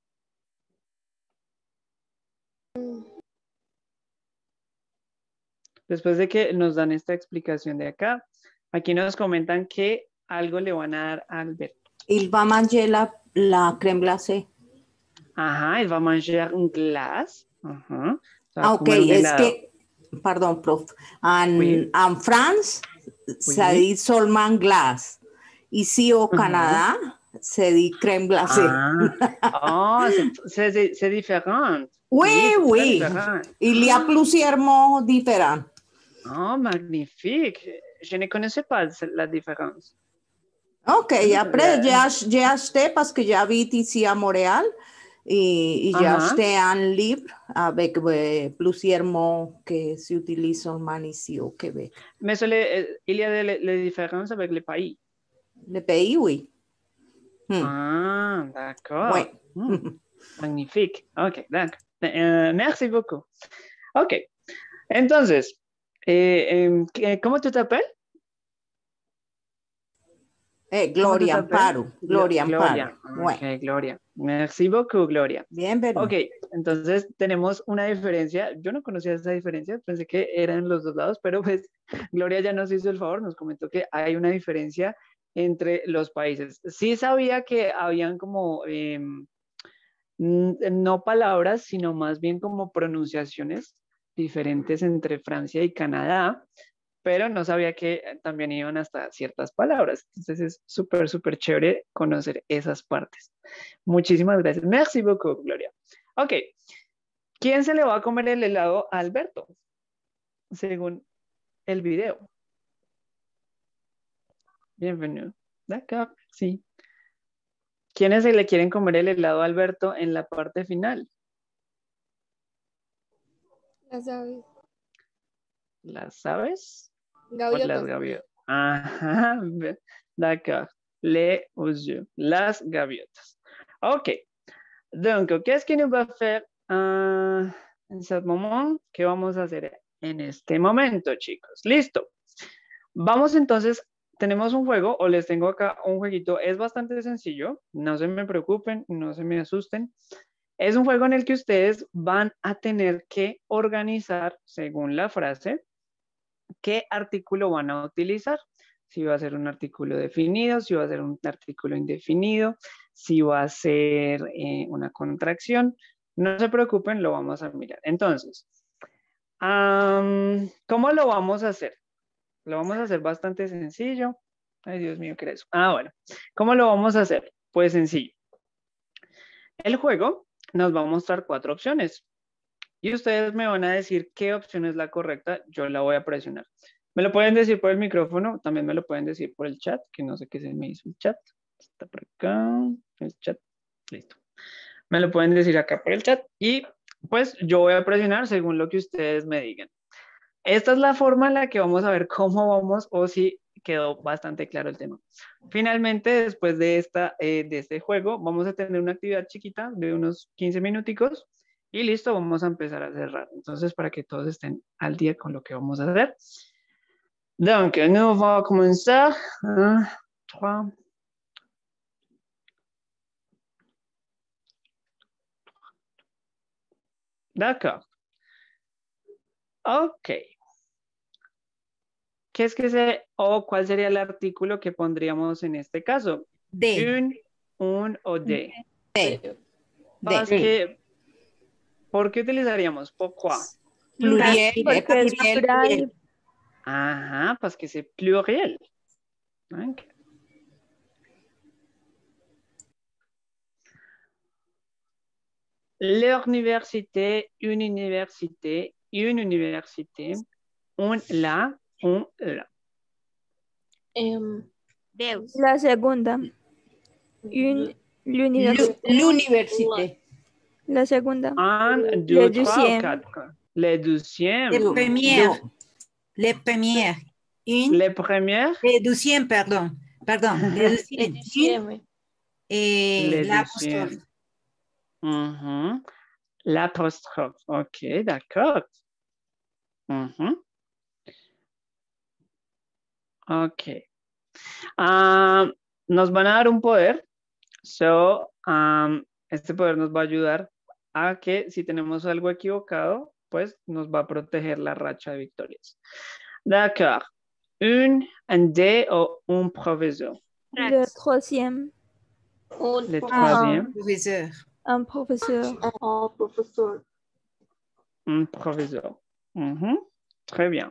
Después de que nos dan esta explicación de acá, aquí nos comentan que algo le van a dar a Alberto. Il va manger la crème glacée. Ajá, il va manger un glace. Ajá. Ok, es que, pardon, prof. En France, se dit seulement glace. Ici au Canada, se dit crème glacée. Ah, c'est différent. Oui, oui. Il y a plusieurs mots différents. Oh, magnifique. Je ne connaissais pas la différence. Ok, après, j'ai acheté parce que j'habite ici à Montréal et j'ai acheté un livre avec plusieurs mots que s'utilisent seulement ici au Québec. Mais il y a des différences avec les pays. Les pays, oui. Ah, d'accord. Oui. Magnifique. Ok, d'accord. Merci beaucoup. Ok, entonces, ¿cómo tú te apelles? Gloria Amparo. Gloria Amparo. Ok, Gloria. Merci beaucoup, Gloria. Bienvenido. Ok, entonces tenemos una diferencia. Yo no conocía esa diferencia, pensé que eran los dos lados, pero pues Gloria ya nos hizo el favor, nos comentó que hay una diferencia entre los países. Sí sabía que habían como, no palabras, sino más bien como pronunciaciones diferentes entre Francia y Canadá, pero no sabía que también iban hasta ciertas palabras. Entonces es súper, súper chévere conocer esas partes. Muchísimas gracias. Merci beaucoup, Gloria. Ok. ¿Quién se le va a comer el helado a Alberto? Según el video. Bienvenido. D'accord, sí. ¿Quiénes se le quieren comer el helado a Alberto en la parte final? Las aves. ¿Las aves? Gaviotas. Las gaviotas. Ajá, d'accord. Les oiseaux. Las gaviotas. Ok. Donc, qu'est-ce que nous va faire en ce moment? ¿Qué vamos a hacer en este momento, chicos? Listo. Vamos entonces, tenemos un juego, o les tengo acá un jueguito. Es bastante sencillo. No se me preocupen, no se me asusten. Es un juego en el que ustedes van a tener que organizar, según la frase, qué artículo van a utilizar. Si va a ser un artículo definido, si va a ser un artículo indefinido, si va a ser una contracción. No se preocupen, lo vamos a mirar. Entonces, ¿cómo lo vamos a hacer? Lo vamos a hacer bastante sencillo. Ay, Dios mío, ¿qué es eso? Bueno. ¿Cómo lo vamos a hacer? Pues sencillo. El juego nos va a mostrar 4 opciones. Y ustedes me van a decir qué opción es la correcta. Yo la voy a presionar. Me lo pueden decir por el micrófono. También me lo pueden decir por el chat, que no sé qué se me hizo el chat. Está por acá. El chat. Listo. Me lo pueden decir acá por el chat. Y pues yo voy a presionar según lo que ustedes me digan. Esta es la forma en la que vamos a ver cómo vamos o si quedó bastante claro el tema. Finalmente, después de este juego, vamos a tener una actividad chiquita de unos 15 minuticos y listo, vamos a empezar a cerrar. Entonces, para que todos estén al día con lo que vamos a hacer. Donc, nous allons commencer. 1, 3. D'accord. Ok. ¿Qué es que o cuál sería el artículo que pondríamos en este caso? De. Un o de. De. ¿Por qué utilizaríamos? ¿Pourquoi? Pluriel. Porque es plural. Ajá, parce que c'est pluriel. Okay. L'université, une université, un la. La segunda. L'université. La segunda. Un, Le deux, trois, deuxième. quatre. Le deuxième. Les premières. Les premières. Une. Les premières. Les deuxième, pardon. Pardon. Les deuxième. Une. Et l'apostrophe. L'apostrophe. Ok, d'accord. Ok. Nos van a dar un poder. So, este poder nos va a ayudar a que si tenemos algo equivocado, pues nos va a proteger la racha de victorias. D'accord. Un D o un profesor. Le troisième. Le troisième. Professeur. Un professeur. Un professeur. Un professeur. Très bien.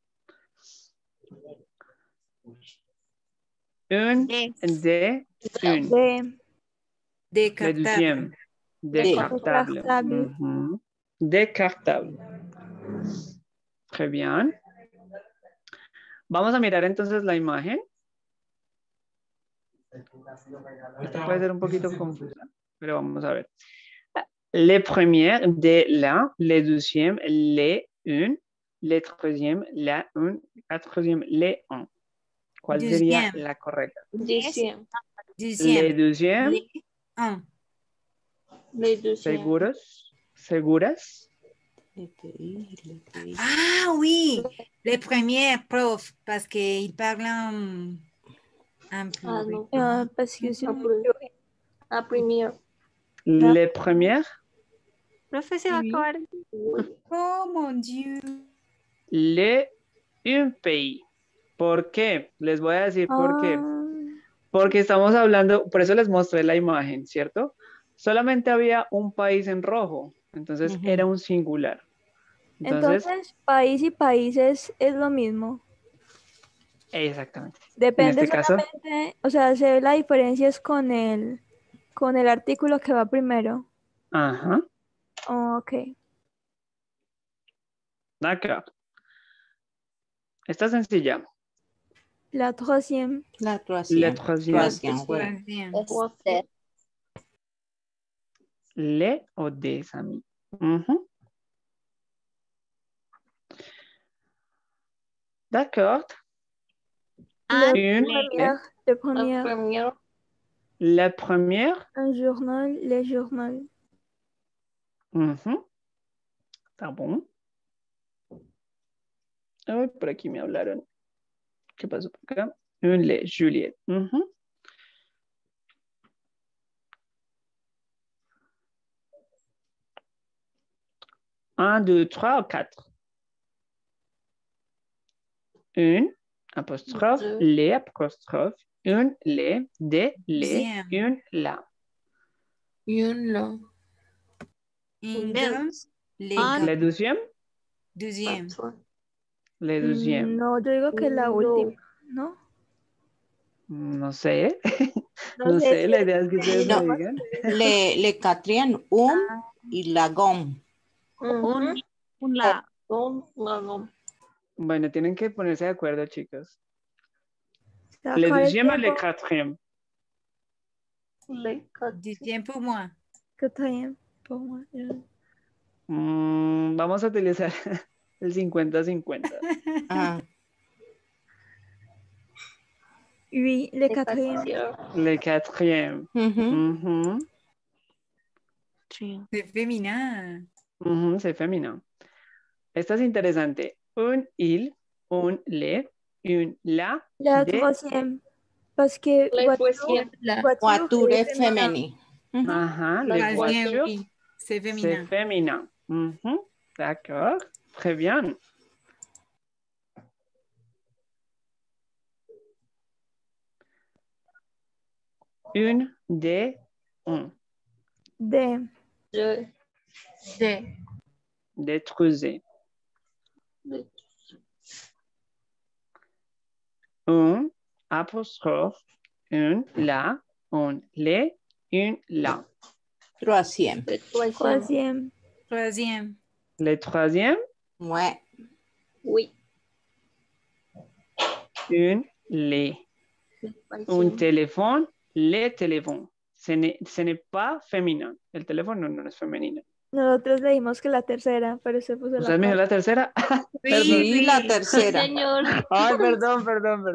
Un D, une. Le deuxième. Décartable. Décartable. Très bien. Vamos a mirar entonces la imagen. Esto puede ser un poquito confusa, pero vamos a ver. Les premières, de la, les deuxièmes, les une, les troisièmes, la un, quatrième, les un. ¿Cuál sería la correcta? Deuxième. Les deuxièmes. Les un. Les deuxièmes. ¿Seguros? ¿Seguras? Ah oui, les premiers profs, parce qu'ils parlent en pluriel. Parce que c'est La première. Les premières. Professeur, Oh mon Dieu. Le un pays. ¿Por qué? Les voy a decir por qué. Porque estamos hablando, por eso les mostré la imagen, ¿cierto? Solamente había un país en rojo, entonces era un singular. Entonces, país y países es lo mismo. Exactamente. Depende en este solamente, caso, o sea, se ve la diferencia es con el artículo que va primero. Ajá. Ok. D'accord. Está sencilla. La troisième. La troisième. Le troisième. Le o des amis. D'accord. Le premier. La première. Un journal, le journal. Está bon. Ay, por aquí me hablaron. ¿Qué pasó por acá? Un le, Juliette. 1, 2, 3 ou 4? Une, apostrophe, les, apostrophe, une, les, des, les, une, la. Une, la. ¿Le deuxième? Deuxième. Le deuxième. No, yo digo que la última, ¿no? No sé. No sé, la idea es que ustedes me digan. Le quatrième, y la gomme. La. Bueno, tienen que ponerse de acuerdo, chicos. Le deuxième o le quatrième? Deuxième pour moi. Quatrième pour moi. Vamos a utilizar el 50-50. Oui, le quatrième. Le quatrième. C'est féminin. C'est féminin. Esta es interesante. Un il, un le, une la. La troisième. Parce que voiture es féminin. Ajá, le voiture. C'est féminin. C'est féminin. D'accord. Très bien. Une, des, un. Des. Des. D'être. Un, apostrophe, un, la, un, les, une, la. Troisième. Troisième. Troisième. Le troisième. Ouais. Oui. Une, les. Un téléphone, les téléphones. Ce n'est pas féminin. El teléfono no es femenino. Nosotros leímos que la tercera, pero se puso ¿Usted me dijo la tercera? Sí, la tercera. Señor. Ay, perdón.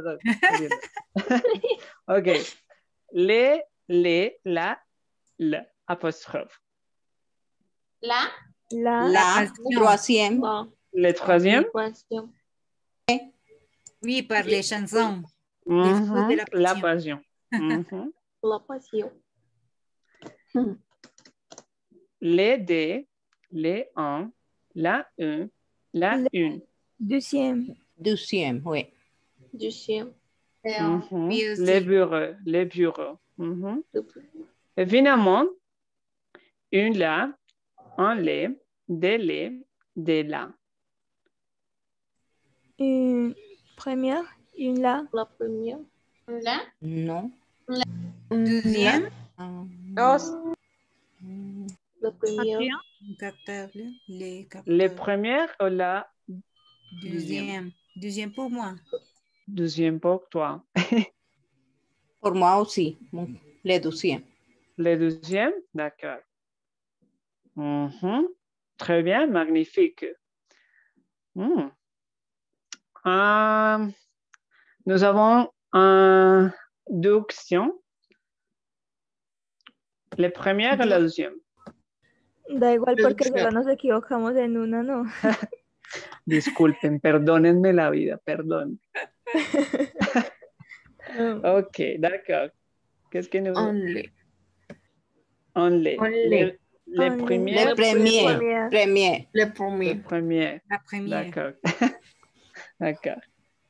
Ok. Le, la, apostrophe. La. Troisième. Le troisième. Oui, par les chansons. La passion. La passion. Les deux, les un, la un, la une. Deuxième. Deuxième, oui. Deuxième. Les bureaux. Et finalement, une la, un les, des la. Une première, une la. La première. La. Non. Deuxième. Dos. La première. Les premières ou la deuxième? Deuxième pour moi. Deuxième pour toi. Pour moi aussi. Le deuxième. Le deuxième, d'accord. Très bien, magnifique. Nous avons deux options. La première et la deuxième. Da igual porque solo nos equivocamos en una, ¿no? Disculpen, perdónenme la vida, perdón. Ok, d'accord. Qu'est-ce que nous... Only. Le premier. Le premier. La première. D'accord. D'accord.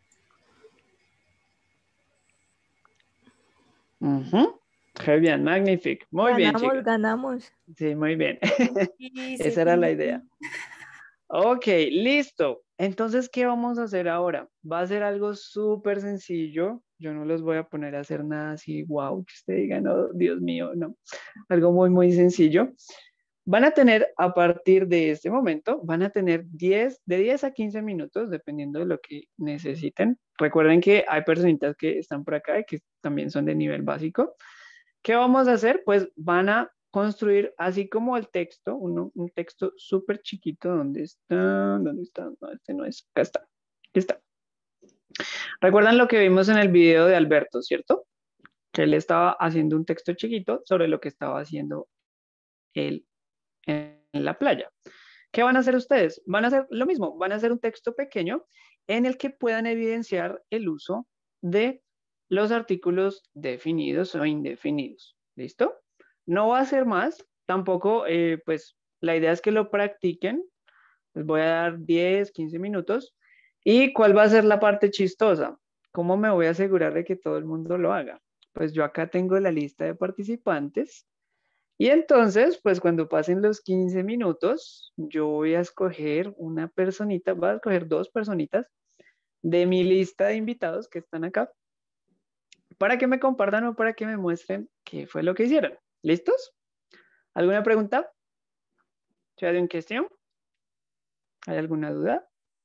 Très bien, magnifique. Muy bien, chicos. Ganamos. Sí, muy bien. Sí, Esa era la idea. Ok, listo. Entonces, ¿qué vamos a hacer ahora? Va a ser algo súper sencillo. Yo no los voy a poner a hacer nada así, wow, que usted diga, no, Dios mío, no. Algo muy, muy sencillo. Van a tener, a partir de este momento, van a tener de 10 a 15 minutos, dependiendo de lo que necesiten. Recuerden que hay personitas que están por acá y que también son de nivel básico. ¿Qué vamos a hacer? Pues van a construir, así como el texto, un texto súper chiquito. ¿Dónde está? ¿Dónde está? No, este no es. Acá está. Aquí está. ¿Recuerdan lo que vimos en el video de Alberto, cierto? Que él estaba haciendo un texto chiquito sobre lo que estaba haciendo él en la playa. ¿Qué van a hacer ustedes? Van a hacer lo mismo. Van a hacer un texto pequeño en el que puedan evidenciar el uso de los artículos definidos o indefinidos. ¿Listo? No va a ser más, tampoco, pues la idea es que lo practiquen. Les voy a dar 10, 15 minutos. ¿Y cuál va a ser la parte chistosa? ¿Cómo me voy a asegurar de que todo el mundo lo haga? Pues yo acá tengo la lista de participantes. Y entonces, pues cuando pasen los 15 minutos, yo voy a escoger una personita, voy a escoger 2 personitas de mi lista de invitados que están acá para que me compartan o para que me muestren qué fue lo que hicieron. ¿Listos? ¿Alguna pregunta? ¿Tu as une question? ¿Hay alguna duda?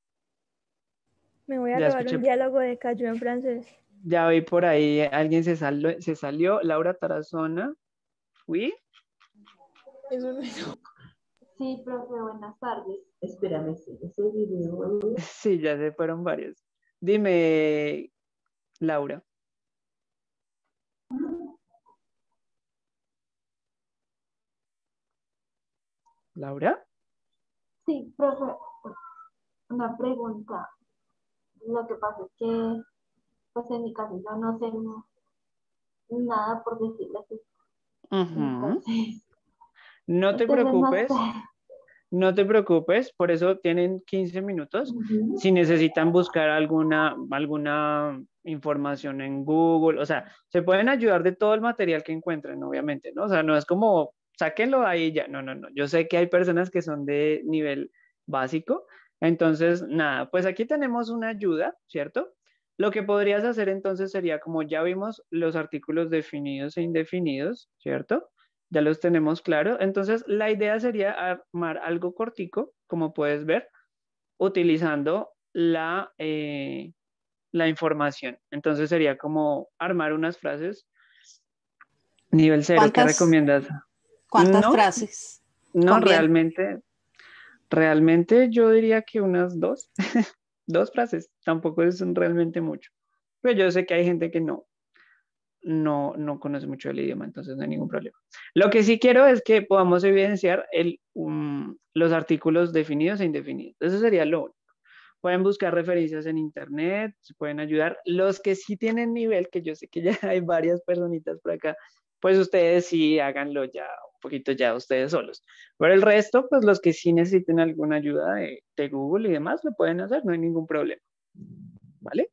Me voy a robar un diálogo de Cayo en francés. Ya vi por ahí, alguien se salió. Laura Tarazona. ¿Oui? Sí, profe, buenas tardes. Espérame, ese video. Sí, ya se fueron varios. Dime, Laura. ¿Laura? Sí, profe, una pregunta. Lo que pasa es que, pues en mi caso, yo no sé nada por decirlo así. Entonces, no te preocupes. No te preocupes, por eso tienen 15 minutos. Si necesitan buscar alguna información en Google, o sea, se pueden ayudar de todo el material que encuentren, obviamente, ¿no? O sea, no es como, sáquenlo ahí y ya, no, no, no. Yo sé que hay personas que son de nivel básico, entonces, nada, pues aquí tenemos una ayuda, ¿cierto? Lo que podrías hacer entonces sería, como ya vimos los artículos definidos e indefinidos, ¿cierto? Ya los tenemos claros. Entonces, la idea sería armar algo cortico, como puedes ver, utilizando la información. Entonces, sería como armar unas frases. Nivel cero, ¿qué recomiendas? ¿Cuántas No, frases? no, Conviene. realmente yo diría que unas dos, dos frases. Tampoco es realmente mucho. Pero yo sé que hay gente que no conoce mucho el idioma, entonces no hay ningún problema. Lo que sí quiero es que podamos evidenciar los artículos definidos e indefinidos. Eso sería lo único. Pueden buscar referencias en internet, se pueden ayudar. Los que sí tienen nivel, que yo sé que ya hay varias personitas por acá, pues ustedes sí háganlo ya un poquito ya ustedes solos. Pero el resto, pues los que sí necesiten alguna ayuda de Google y demás, lo pueden hacer, no hay ningún problema. ¿Vale?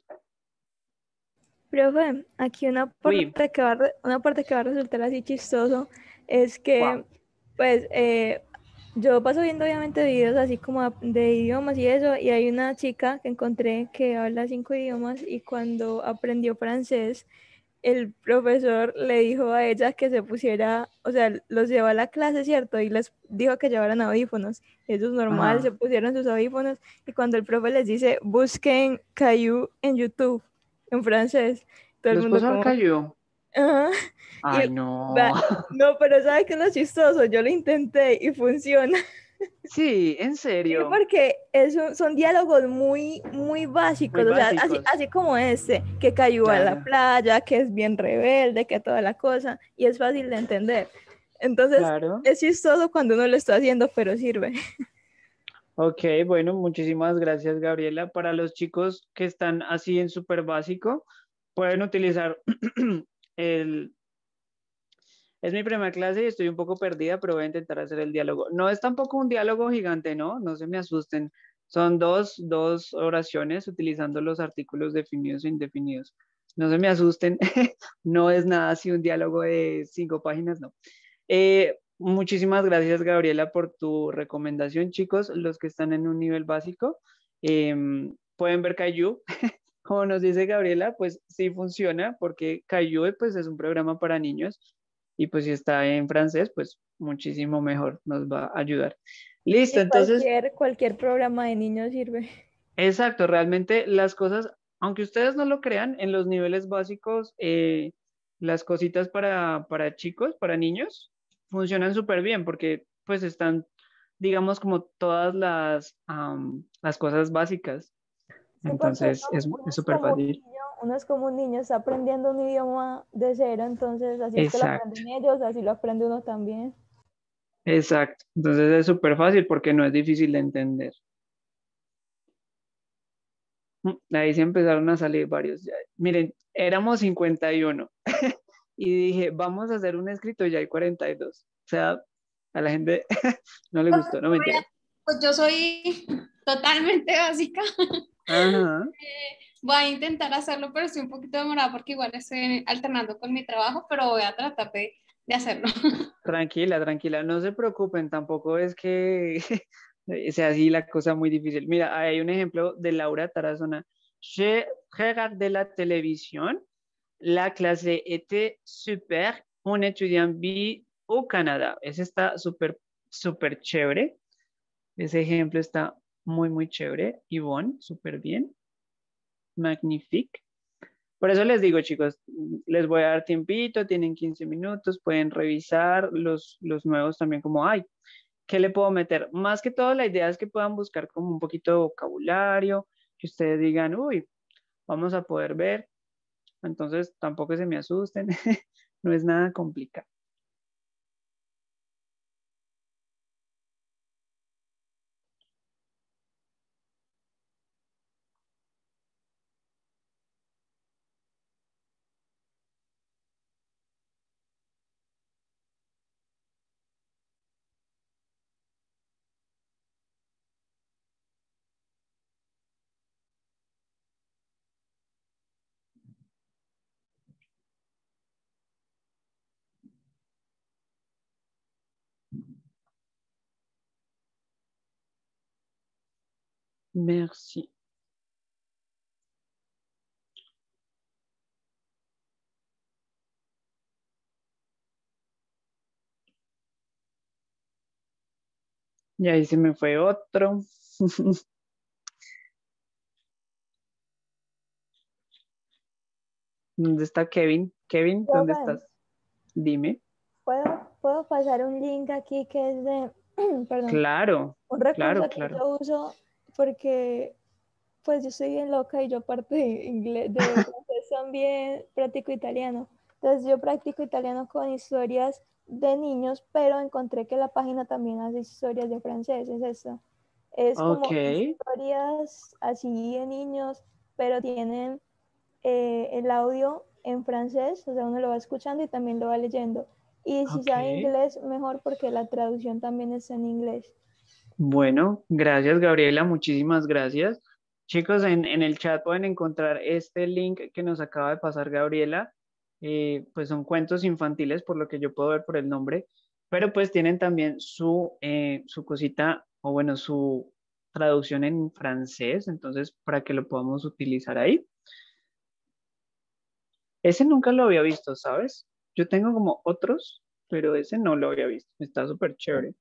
Profe, aquí una parte que va a resultar así chistoso es que, pues, yo paso viendo obviamente videos así como de idiomas y eso, y hay una chica que encontré que habla 5 idiomas y cuando aprendió francés, el profesor le dijo a ella que se pusiera, o sea, los llevó a la clase, ¿cierto? Y les dijo que llevaran audífonos. Ellos normal se pusieron sus audífonos y cuando el profe les dice, busquen Caillou en YouTube, en francés, todo el Les mundo puso al como, cayó. ajá. Ay, no. No, pero ¿sabes qué es lo chistoso? Yo lo intenté y funciona. Sí, en Sí, serio. porque son diálogos muy básicos, Muy o sea, así, básicos. así como este, que cayó a la Claro, playa, que es bien rebelde, que toda la cosa, y es fácil de entender. Entonces, claro. es chistoso cuando uno lo está haciendo, pero sirve. Ok, bueno, muchísimas gracias, Gabriela. Para los chicos que están así en súper básico, pueden utilizar el... Es mi primera clase y estoy un poco perdida, pero voy a intentar hacer el diálogo. No es tampoco un diálogo gigante, ¿no? No se me asusten. Son dos oraciones utilizando los artículos definidos e indefinidos. No se me asusten. No es nada así un diálogo de 5 páginas, no. Muchísimas gracias, Gabriela, por tu recomendación, chicos. Los que están en un nivel básico, pueden ver Caillou. Como nos dice Gabriela, pues sí funciona porque Caillou pues, es un programa para niños y pues si está en francés, pues muchísimo mejor nos va a ayudar. Listo, Sí, entonces, cualquier programa de niños sirve. exacto, realmente las cosas, aunque ustedes no lo crean, en los niveles básicos, las cositas para chicos, para niños, funcionan súper bien porque pues están, digamos, como todas las cosas básicas. Sí, porque Entonces es súper fácil. uno es como un niño, está aprendiendo un idioma de cero, entonces así es que lo Exacto, aprenden ellos, así lo aprende uno también. exacto. Entonces es súper fácil porque no es difícil de entender. Ahí se empezaron a salir varios. Miren, éramos 51 y dije, vamos a hacer un escrito, ya hay 42. O sea, a la gente no le gustó, no me interesa. Pues yo soy totalmente básica. Ajá. Voy a intentar hacerlo, pero estoy un poquito demorada porque igual estoy alternando con mi trabajo, pero voy a tratar de hacerlo. Tranquila, tranquila, no se preocupen, tampoco es que sea así la cosa muy difícil. Mira, hay un ejemplo de Laura Tarazona. Je regarde la televisión. La clase était super. Un étudiant vit au Canadá. Ese está súper, súper chévere. Ese ejemplo está muy chévere. Yvonne, súper bien. Magnifique. Por eso les digo, chicos, les voy a dar tiempito, tienen 15 minutos, pueden revisar los nuevos también como, ay, ¿qué le puedo meter? Más que todo, la idea es que puedan buscar como un poquito de vocabulario, que ustedes digan, uy, vamos a poder ver. Entonces, tampoco se me asusten, no es nada complicado. Merci. Y ahí se me fue otro. ¿Dónde está Kevin? Kevin, ¿dónde estás? Dime. ¿Puedo pasar un link aquí que es de, perdón, Claro, un recurso claro. que yo uso porque pues yo soy bien loca y yo aparte de inglés, de francés también practico italiano. Entonces yo practico italiano con historias de niños, pero encontré que la página también hace historias de francés, es eso. Es como historias así de niños, pero tienen el audio en francés, o sea, uno lo va escuchando y también lo va leyendo. Y si sabe inglés, mejor porque la traducción también está en inglés. Bueno, gracias Gabriela, muchísimas gracias. Chicos, en el chat pueden encontrar este link que nos acaba de pasar Gabriela. Pues son cuentos infantiles por lo que yo puedo ver por el nombre, pero pues tienen también su cosita, o bueno, su traducción en francés, entonces para que lo podamos utilizar ahí. Ese nunca lo había visto, ¿sabes? Yo tengo como otros, pero ese no lo había visto. Está súper chévere.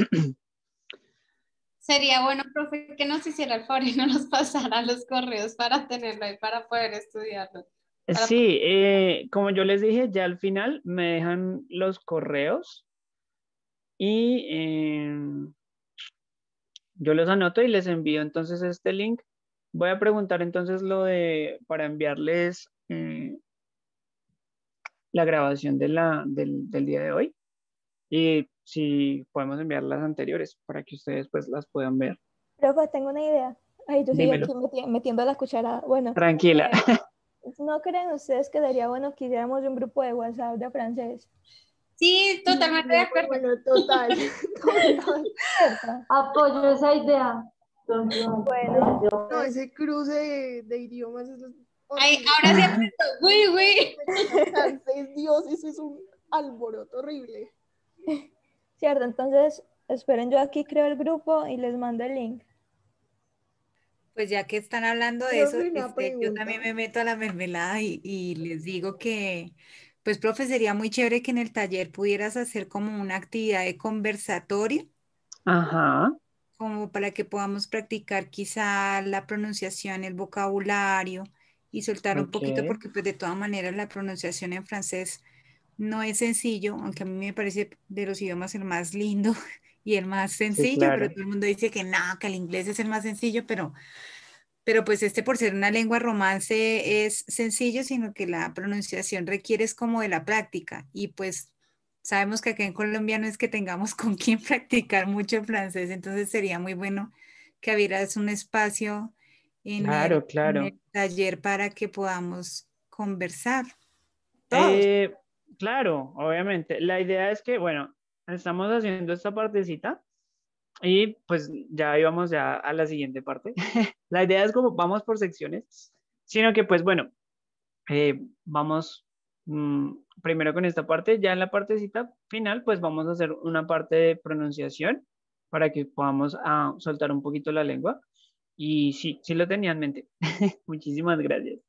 Sería bueno, profe, que nos hiciera el favor y no nos pasara los correos para tenerlo ahí, para poder estudiarlo. Sí, como yo les dije, ya al final me dejan los correos y yo los anoto y les envío entonces este link. Voy a preguntar entonces para enviarles la grabación del día de hoy y si podemos enviar las anteriores para que ustedes pues las puedan ver. Profe, tengo una idea. Ay, yo sigo Dímelo. aquí metiendo la cucharada. Bueno. Tranquila. ¿No creen ustedes que sería bueno que hiciéramos un grupo de WhatsApp de francés? Sí, totalmente de acuerdo. Bueno, total. Apoyo esa idea. Bueno. No, ese cruce de idiomas es Ay, ahora sí aprendo. Uy. Francés, Dios, eso es un alboroto horrible. Cierto, entonces esperen, yo aquí creo el grupo y les mando el link. Pues ya que están hablando de eso, yo también me meto a la mermelada y les digo que, pues, profe, sería muy chévere que en el taller pudieras hacer como una actividad de conversatorio. Ajá. Como para que podamos practicar quizá la pronunciación, el vocabulario y soltar un poquito, porque pues de todas maneras la pronunciación en francés no es sencillo, aunque a mí me parece de los idiomas el más lindo y el más sencillo, Sí, claro. pero todo el mundo dice que no, que el inglés es el más sencillo, pero pues por ser una lengua romance es sencillo, sino que la pronunciación requiere es como de la práctica y pues sabemos que acá en Colombia no es que tengamos con quién practicar mucho francés, entonces sería muy bueno que hubieras un espacio en el taller para que podamos conversar. Claro, obviamente. La idea es que, bueno, estamos haciendo esta partecita y pues ya íbamos ya a la siguiente parte. La idea es como vamos por secciones, sino que pues bueno, vamos primero con esta parte, ya en la partecita final pues vamos a hacer una parte de pronunciación para que podamos soltar un poquito la lengua. Y sí lo tenía en mente. Muchísimas gracias.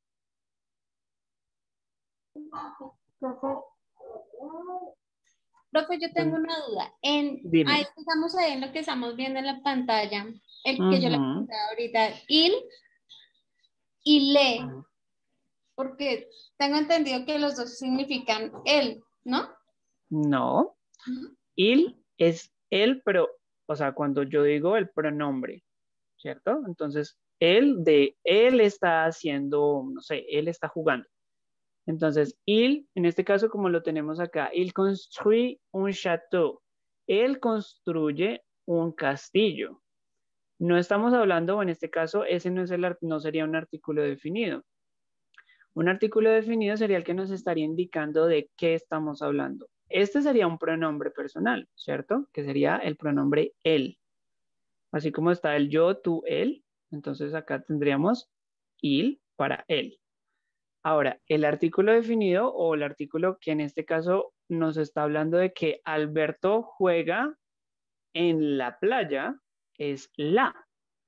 Profe, yo tengo una duda. Dime. Ahí estamos ahí en lo que estamos viendo en la pantalla, el que yo le comentaba ahorita, il y le, porque tengo entendido que los dos significan él, ¿no? No, il es él, pero, o sea, cuando yo digo el pronombre, ¿cierto? Entonces, él está haciendo, no sé, él está jugando. Entonces, il, en este caso, como lo tenemos acá, il construit un château. Él construye un castillo. No estamos hablando, o en este caso, ese no sería un artículo definido. Un artículo definido sería el que nos estaría indicando de qué estamos hablando. Este sería un pronombre personal, ¿cierto? Que sería el pronombre él. Así como está el yo, tú, él. Entonces acá tendríamos il para él. Ahora, el artículo definido o el artículo que en este caso nos está hablando de que Alberto juega en la playa es la.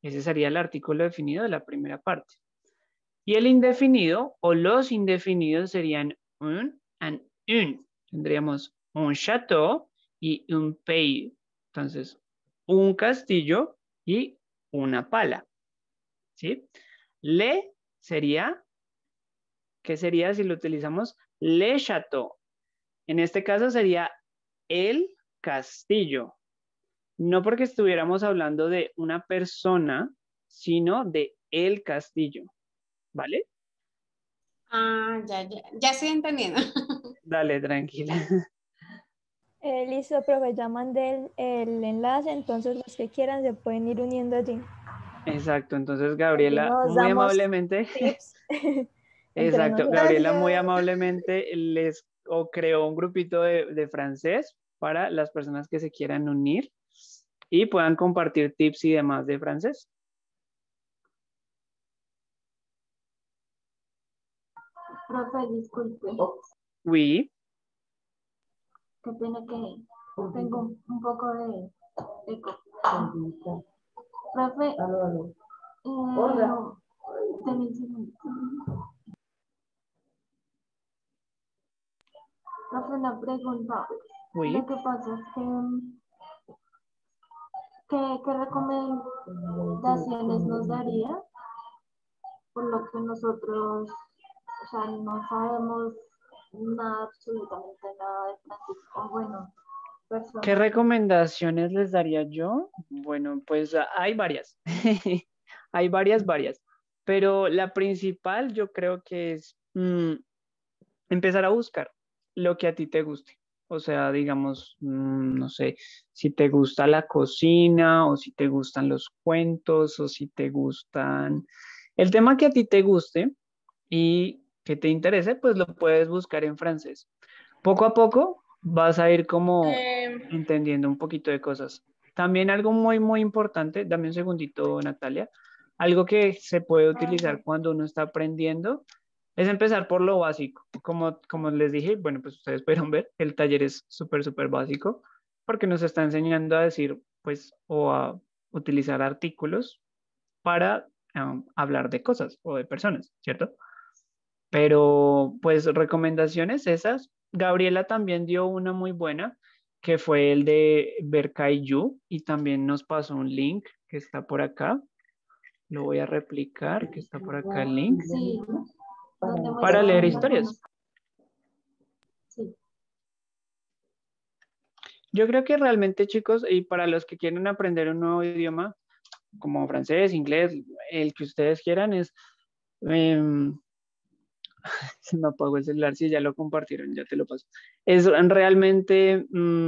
Ese sería el artículo definido de la primera parte. Y el indefinido o los indefinidos serían un and une. Tendríamos un château y un pays. Entonces, un castillo y una pala. ¿Sí? Le sería, ¿qué sería si lo utilizamos? Le château. En este caso sería el castillo. No porque estuviéramos hablando de una persona, sino de el castillo. ¿Vale? Ah, ya estoy entendiendo. Dale, tranquila. Listo, profe, ya mandé el enlace, entonces los que quieran se pueden ir uniendo allí. Exacto, entonces Gabriela Nos muy damos amablemente, tips. exacto, Gabriela muy Gracias. amablemente creó un grupito de francés para las personas que se quieran unir y puedan compartir tips y demás de francés. Profe, disculpe. Oui. Qué pena que tengo un poco de eco. Profe, deme un segundo. Profe, una pregunta. Oui. Lo que pasa es que ¿qué recomendaciones nos daría? Por lo que nosotros, o sea, no sabemos nada, absolutamente nada de Francisco. Bueno, ¿Qué personas. recomendaciones les daría yo? Bueno, pues hay varias. Hay varias. Pero la principal yo creo que es empezar a buscar lo que a ti te guste. O sea, digamos, no sé, si te gusta la cocina o si te gustan los cuentos o si te gustan... El tema que a ti te guste y que te interese, pues lo puedes buscar en francés. Poco a poco vas a ir como entendiendo un poquito de cosas. También algo muy importante, dame un segundito, Natalia, algo que se puede utilizar cuando uno está aprendiendo es empezar por lo básico. Como les dije, bueno, pues ustedes pudieron ver, el taller es súper básico porque nos está enseñando a decir, pues, o a utilizar artículos para hablar de cosas o de personas, ¿cierto? Pero pues recomendaciones esas. Gabriela también dio una muy buena, que fue el de Berkayyu, y también nos pasó un link que está por acá. Lo voy a replicar, que está por acá el link. Sí. Para leer historias. Sí. Yo creo que realmente, chicos, y para los que quieren aprender un nuevo idioma, como francés, inglés, el que ustedes quieran, es... se me apagó el celular, si ya lo compartieron, ya te lo paso. Es realmente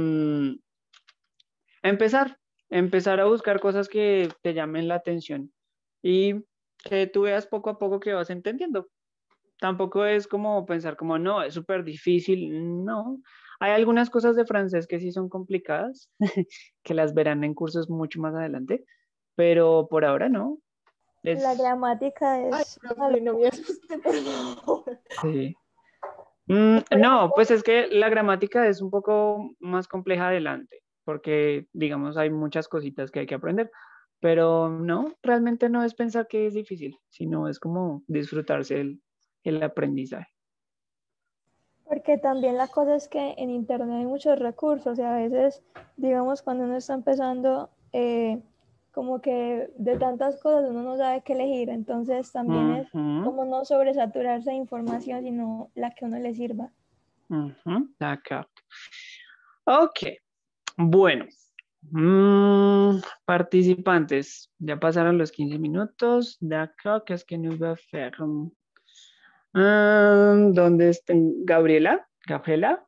empezar a buscar cosas que te llamen la atención y que tú veas poco a poco que vas entendiendo. Tampoco es como pensar como, no, es súper difícil, no. Hay algunas cosas de francés que sí son complicadas, que las verán en cursos mucho más adelante, pero por ahora no. La gramática es... Ay, profe, no me asuste, por favor. Sí. No, pues es que la gramática es un poco más compleja adelante, porque digamos hay muchas cositas que hay que aprender, pero no, realmente no es pensar que es difícil, sino es como disfrutarse el aprendizaje. Porque también la cosa es que en internet hay muchos recursos y a veces, digamos, cuando uno está empezando, como que de tantas cosas uno no sabe qué elegir, entonces también es como no sobresaturarse de información, sino la que a uno le sirva. D'accord. Ok, bueno. Participantes, ya pasaron los 15 minutos. D'accord, qu'est-ce que nous va faire? ¿Dónde está Gabriela? Gabriela.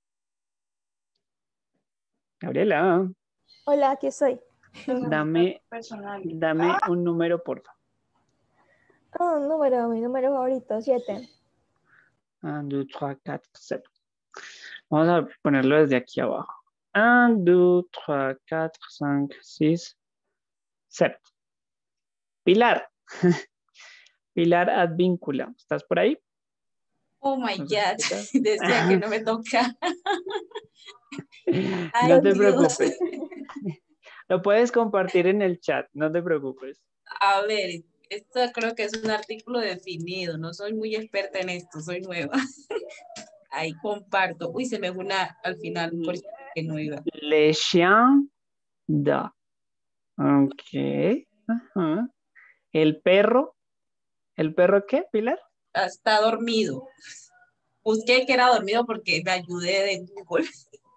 Gabriela. Hola, aquí estoy. Dame un número, por favor. Un número, mi número favorito, 7. 1, 2, 3, 4, 7. Vamos a ponerlo desde aquí abajo. 1, 2, 3, 4, 5, 6, 7. Pilar. Pilar Advíncula. ¿Estás por ahí? Oh my God, decía que no me toca. No te preocupes. Lo puedes compartir en el chat, no te preocupes. A ver, esto creo que es un artículo definido. No soy muy experta en esto, soy nueva. Ahí comparto. Uy, se me fue una al final por que no iba. Le chien da. Ok. Ajá. El perro. ¿El perro qué, Pilar? Está dormido. Busqué que era dormido porque me ayudé de Google.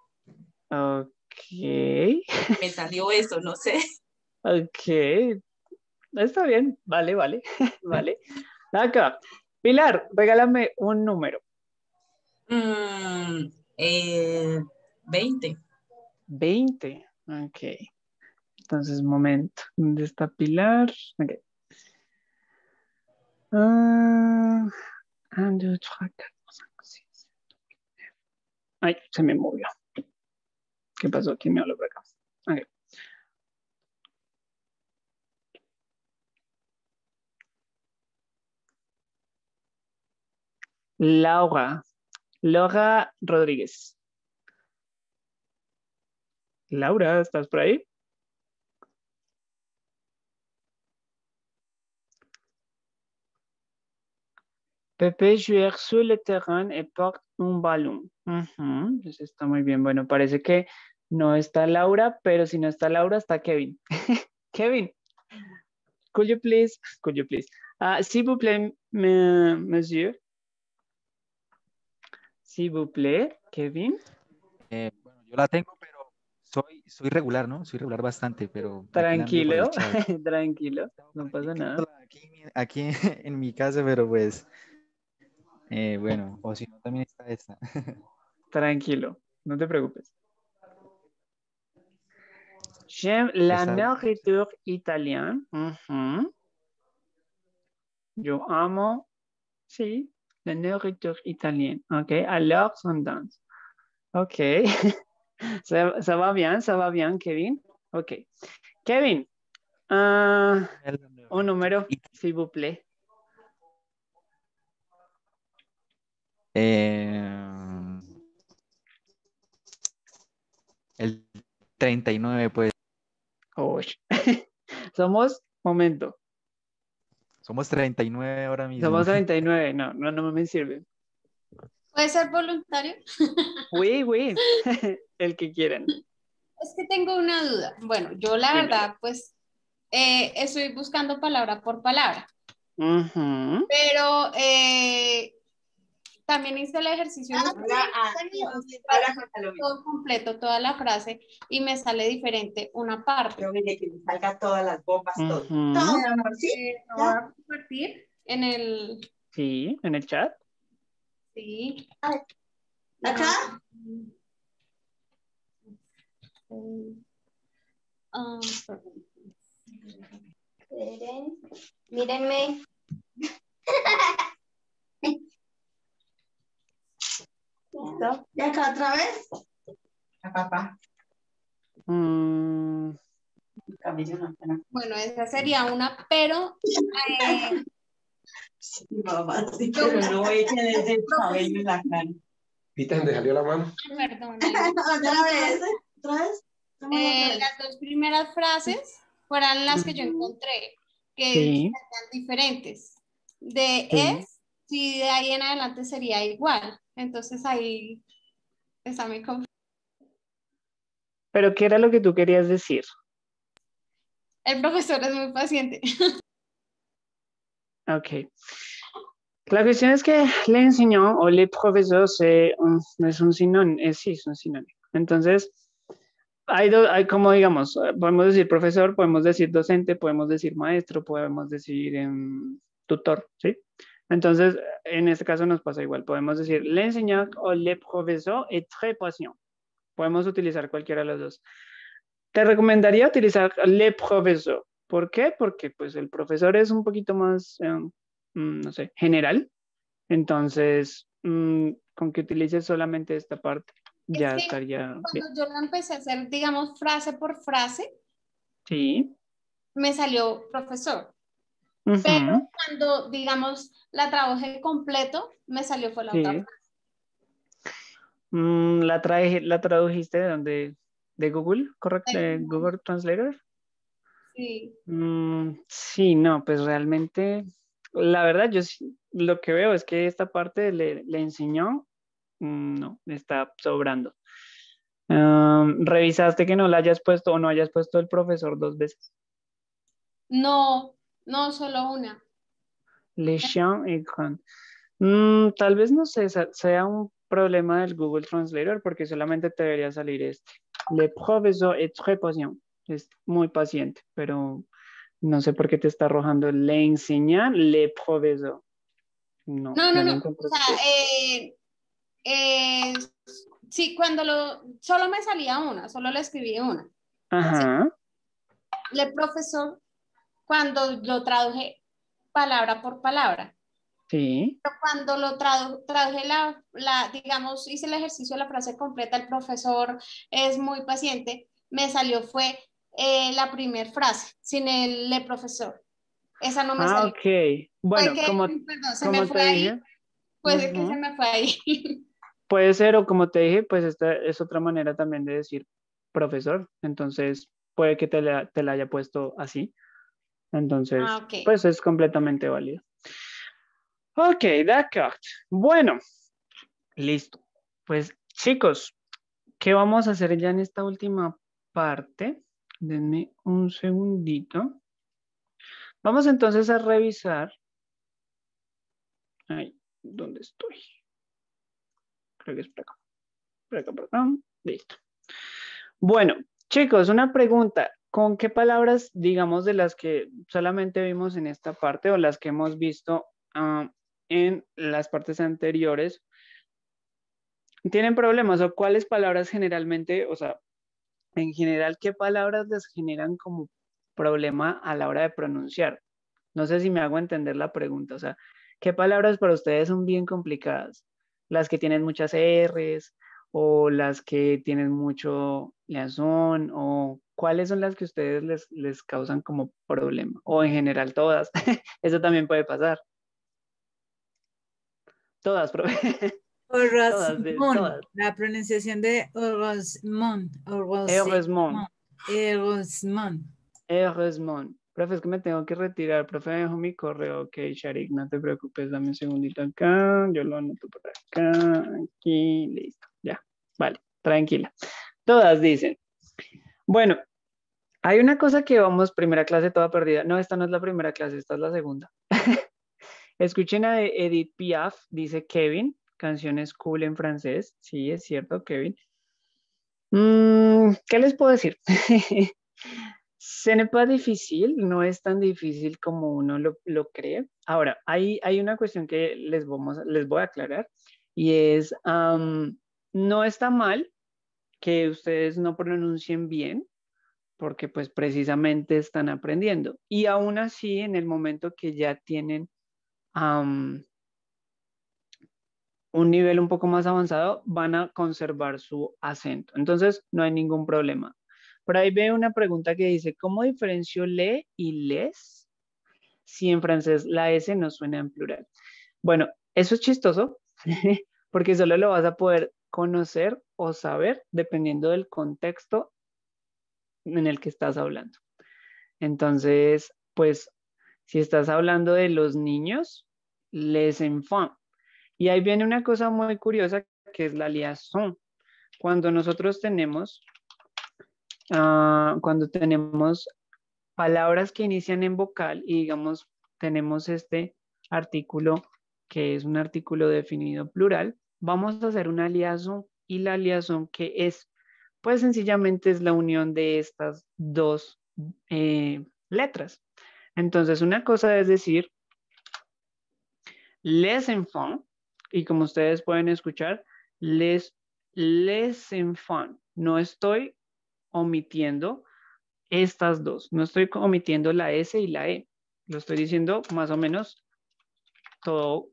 Ok. Me salió eso, no sé. Ok. Está bien. Vale, vale. Vale. Acá. Pilar, regálame un número. 20. 20. Ok. Entonces, momento. ¿Dónde está Pilar? Ok. 1, 2, 3, 4, 5, 6. Ay, se me movió. ¿Qué pasó? ¿Quién me habló por acá? Ok. Laura. Laura Rodríguez. Laura, ¿estás por ahí? Pepe jouer sur le terrain et porte un ballon. Eso está muy bien. Bueno, parece que no está Laura, pero si no está Laura, está Kevin. Kevin, could you please, s'il vous plaît, monsieur. S'il vous plaît, Kevin. Bueno, yo la tengo, pero soy regular, ¿no? Soy regular bastante, pero aquí la envío por Tranquilo, el chat. tranquilo, no pasa nada. Aquí en mi casa, pero pues, bueno, o si no, también está esta. Tranquilo, no te preocupes. J'aime la Está- nourriture italienne. Yo amo, sí, la nourriture italienne. Ok, alors on danse. Ok, ça va bien, Kevin. Ok, Kevin, un número, s'il vous plaît. El 39, pues. Uy. Somos, momento, Somos 39 ahora mismo. somos 39, no me sirve. ¿Puede ser voluntario? Oui, el que quieran. Es que tengo una duda. Bueno, yo la Dímelo. verdad, pues, estoy buscando palabra por palabra. Pero también hice el ejercicio de todo completo, toda la frase, y me sale diferente una parte. Yo mire que me salga todas las bombas, todo. Todo, amor, ¿sí? Lo voy a compartir en el... Sí, en el chat. Sí. ¿Acá? Mírenme. ¿Listo? ¿Y acá otra vez? A papá. Bueno, esa sería una, pero... Mamá, sí, pero no echen ese cabello en la cara. Pita, ¿dónde salió la mano? Perdón. ¿Otra vez? Las dos primeras frases fueron las que yo encontré, que Sí. serían diferentes. De Sí. es, si de ahí en adelante sería igual. Entonces ahí está mi confusión. Pero ¿qué era lo que tú querías decir? El profesor es muy paciente. Ok. La cuestión es que l'enseignant o le professeur es un sinónimo, sí, es un sinónimo. Entonces, hay como digamos, podemos decir profesor, podemos decir docente, podemos decir maestro, podemos decir tutor, ¿sí? Entonces, en este caso nos pasa igual. Podemos decir l'enseignant o le professeur est très patient. Podemos utilizar cualquiera de los dos. Te recomendaría utilizar le professeur. ¿Por qué? Porque pues el profesor es un poquito más, no sé, general. Entonces, con que utilices solamente esta parte, ya Es que estaría cuando bien. yo la empecé a hacer, digamos, frase por frase, Sí. me salió profesor. Ujú. Pero cuando, digamos, la trabajé completo, me salió fue la otra Sí. frase. La tradujiste de Google, ¿correcto? ¿De Google Translator? Sí. Sí, no, pues realmente, la verdad, yo lo que veo es que esta parte le enseñó, no, está sobrando. ¿Revisaste que no la hayas puesto o no hayas puesto el profesor 2 veces? No, no, solo una. Le chien et grand. Tal vez no sé, sea un problema del Google Translator porque solamente te debería salir este. Le professeur est très patient. Es muy paciente, pero no sé por qué te está arrojando le enseñan le professeur. No, No, no no, lo no. O encontré. sea, sí, solo me salía una, solo le escribí una. Ajá. Le profesor, cuando lo traduje palabra por palabra. Sí. Pero cuando lo traduje digamos, hice el ejercicio de la frase completa, el profesor es muy paciente, me salió fue la primera frase, sin el le profesor. Esa no me salió. Ok. Bueno, perdón, se me fue ahí. dije. Puede que se me fue ahí. Puede ser, o como te dije, pues esta es otra manera también de decir profesor. Entonces, puede que te la haya puesto así. Entonces, okay. Pues es completamente válido. Ok, d'accord. Bueno, listo. Pues chicos, ¿qué vamos a hacer ya en esta última parte? Denme un segundito. Vamos entonces a revisar. Ay, ¿dónde estoy? Creo que es por acá. Por acá. Listo. Bueno, chicos, una pregunta. ¿Con qué palabras, digamos, de las que solamente vimos en esta parte o las que hemos visto en las partes anteriores, tienen problemas? ¿O cuáles palabras generalmente, o sea, en general, qué palabras les generan como problema a la hora de pronunciar? No sé si me hago entender la pregunta. O sea, ¿qué palabras para ustedes son bien complicadas? Las que tienen muchas R's o las que tienen mucho liazón, o cuáles son las que ustedes les causan como problema, o en general todas. Eso también puede pasar. Todas, profe. Orgasmón, la pronunciación de orgasmón. Orgasmón. Profe, es que me tengo que retirar. Profe, dejo mi correo. Ok, Sharik, no te preocupes, dame un segundito acá. Yo lo anoto por acá. Aquí, listo. Ya, vale, tranquila. Todas dicen. Bueno, hay una cosa que vamos, primera clase toda perdida. No, esta no es la primera clase, esta es la segunda. Escuchen a Edith Piaf, dice Kevin. Canciones cool en francés. Sí, es cierto, Kevin. ¿Qué les puedo decir? Ce n'est pas difícil, no es tan difícil como uno lo cree. Ahora, hay una cuestión que les voy a aclarar y es, no está mal que ustedes no pronuncien bien porque pues precisamente están aprendiendo. Y aún así, en el momento que ya tienen un nivel un poco más avanzado, van a conservar su acento. Entonces, no hay ningún problema. Por ahí veo una pregunta que dice, ¿cómo diferencio le y les si en francés la S no suena en plural? Bueno, eso es chistoso porque solo lo vas a poder conocer o saber dependiendo del contexto en el que estás hablando. Entonces, pues, si estás hablando de los niños, les enfants. Y ahí viene una cosa muy curiosa que es la liaison. Cuando nosotros tenemos palabras que inician en vocal y digamos tenemos este artículo que es un artículo definido plural, vamos a hacer una liaison y la liaison que es, pues sencillamente es la unión de estas dos letras. Entonces una cosa es decir les enfants y como ustedes pueden escuchar les enfants. No estoy omitiendo estas dos. No estoy omitiendo la S y la E. Lo estoy diciendo más o menos todo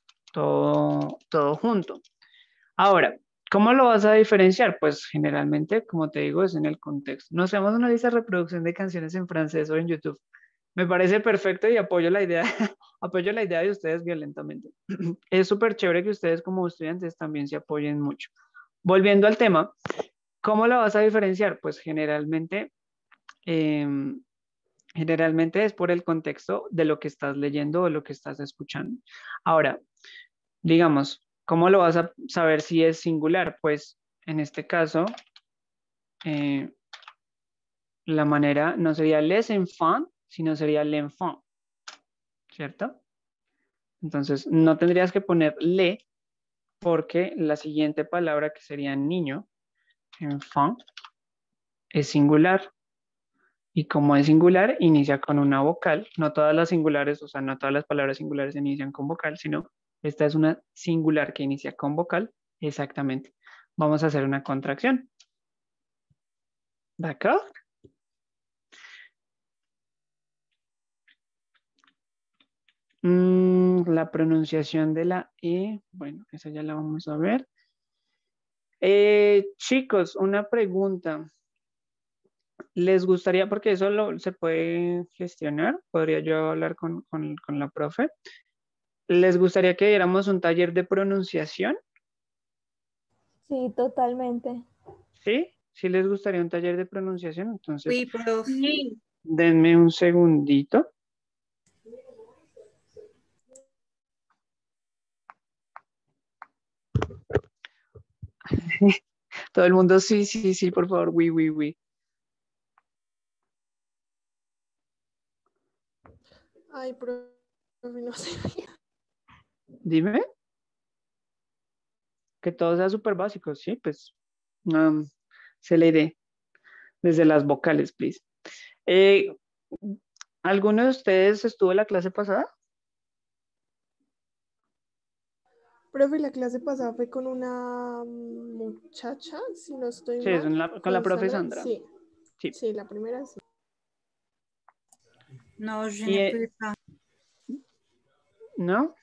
junto. Ahora, ¿cómo lo vas a diferenciar? Pues generalmente, como te digo, es en el contexto. No hacemos una lista de reproducción de canciones en francés o en YouTube. Me parece perfecto y apoyo la idea, apoyo la idea de ustedes violentamente. Es súper chévere que ustedes como estudiantes también se apoyen mucho. Volviendo al tema, ¿Cómo lo vas a diferenciar? Pues generalmente es por el contexto de lo que estás leyendo o lo que estás escuchando. Ahora, digamos, ¿cómo lo vas a saber si es singular? Pues en este caso, la manera no sería les enfants, sino sería l'enfant, ¿cierto? Entonces, no tendrías que poner le, porque la siguiente palabra que sería niño, enfant, es singular. Y como es singular, inicia con una vocal. No todas las singulares, o sea, no todas las palabras singulares inician con vocal, sino esta es una singular que inicia con vocal. Exactamente. Vamos a hacer una contracción. ¿D'accord? La pronunciación de la E, bueno, esa ya la vamos a ver. Chicos, una pregunta. ¿Les gustaría, porque eso se puede gestionar, podría yo hablar con la profe? ¿Les gustaría que diéramos un taller de pronunciación? Sí, totalmente. ¿Sí? ¿Sí les gustaría un taller de pronunciación? Entonces, Sí, profe. denme un segundito. Todo el mundo, sí, por favor, oui. Ay, profe, no sé. Dime. Que todo sea súper básico, sí, pues se le dé desde las vocales, please. ¿Alguno de ustedes estuvo en la clase pasada? Profe, la clase pasada fue con una muchacha, si no estoy Sí, mal. con la profe Sandra. Sí. Sí. Sí, la primera sí. No, je ne peux pas. ¿No?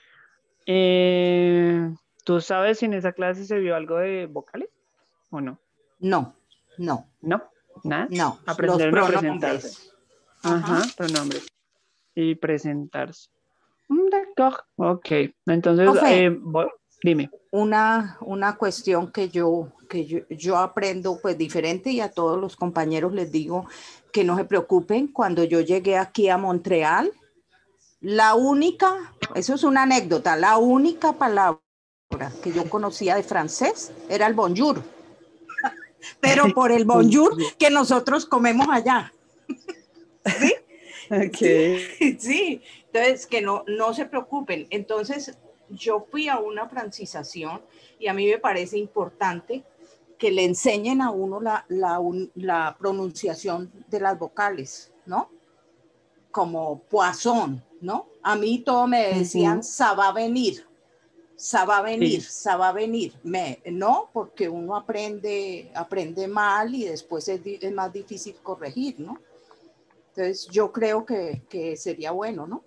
¿Tú sabes si en esa clase se vio algo de vocales o no? No. ¿No? ¿Nada? No, Aprendieron los a presentarse. pronombres. Ajá, pronombres. Y presentarse. D'accord, ok. Entonces, Profe, dime. Una cuestión que yo aprendo pues diferente, y a todos los compañeros les digo que no se preocupen. Cuando yo llegué aquí a Montreal, la única, eso es una anécdota, la única palabra que yo conocía de francés era el bonjour, pero por el bonjour que nosotros comemos allá. ¿Sí? Okay. Sí, entonces que no se preocupen. Entonces yo fui a una francización y a mí me parece importante que le enseñen a uno la pronunciación de las vocales, ¿no? Como poisson, ¿no? A mí todo me decían, ça va venir, ça va venir, ça va venir. No, porque uno aprende mal y después es más difícil corregir, ¿no? Entonces yo creo que sería bueno, ¿no?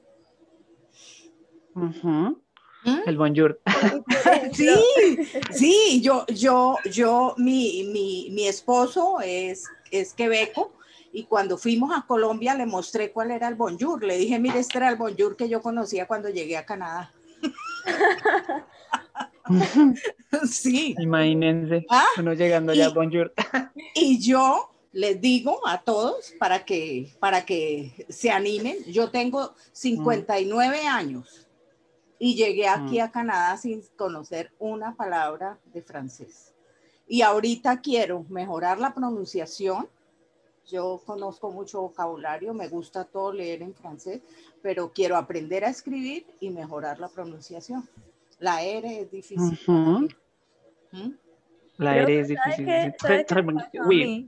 El bonjour. Sí, mi esposo es quebeco, y cuando fuimos a Colombia le mostré cuál era el bonjour. Le dije, mire, este era el bonjour que yo conocía cuando llegué a Canadá. Sí. Imagínense, uno llegando ya, bonjour. Y yo les digo a todos para que se animen. Yo tengo 59 años y llegué aquí a Canadá sin conocer una palabra de francés. Y ahorita quiero mejorar la pronunciación. Yo conozco mucho vocabulario, me gusta todo leer en francés, pero quiero aprender a escribir y mejorar la pronunciaación. La R es difícil. La R es difícil. ¿Sabe qué me pasó a mí?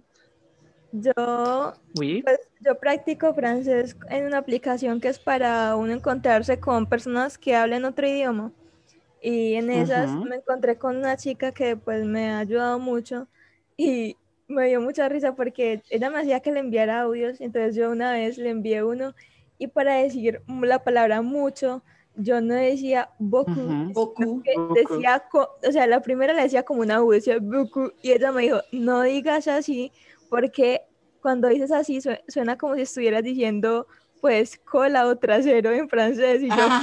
Yo practico francés en una aplicación que es para uno encontrarse con personas que hablan otro idioma. Y en esas me encontré con una chica que pues me ha ayudado mucho y me dio mucha risa porque ella me hacía que le enviara audios. Entonces yo una vez le envié uno y para decir la palabra mucho, yo no decía beaucoup, decía, o sea, la primera le decía como una U, decía beaucoup, y ella me dijo, no digas así, porque cuando dices así suena como si estuvieras diciendo, pues, cola o trasero en francés, y yo,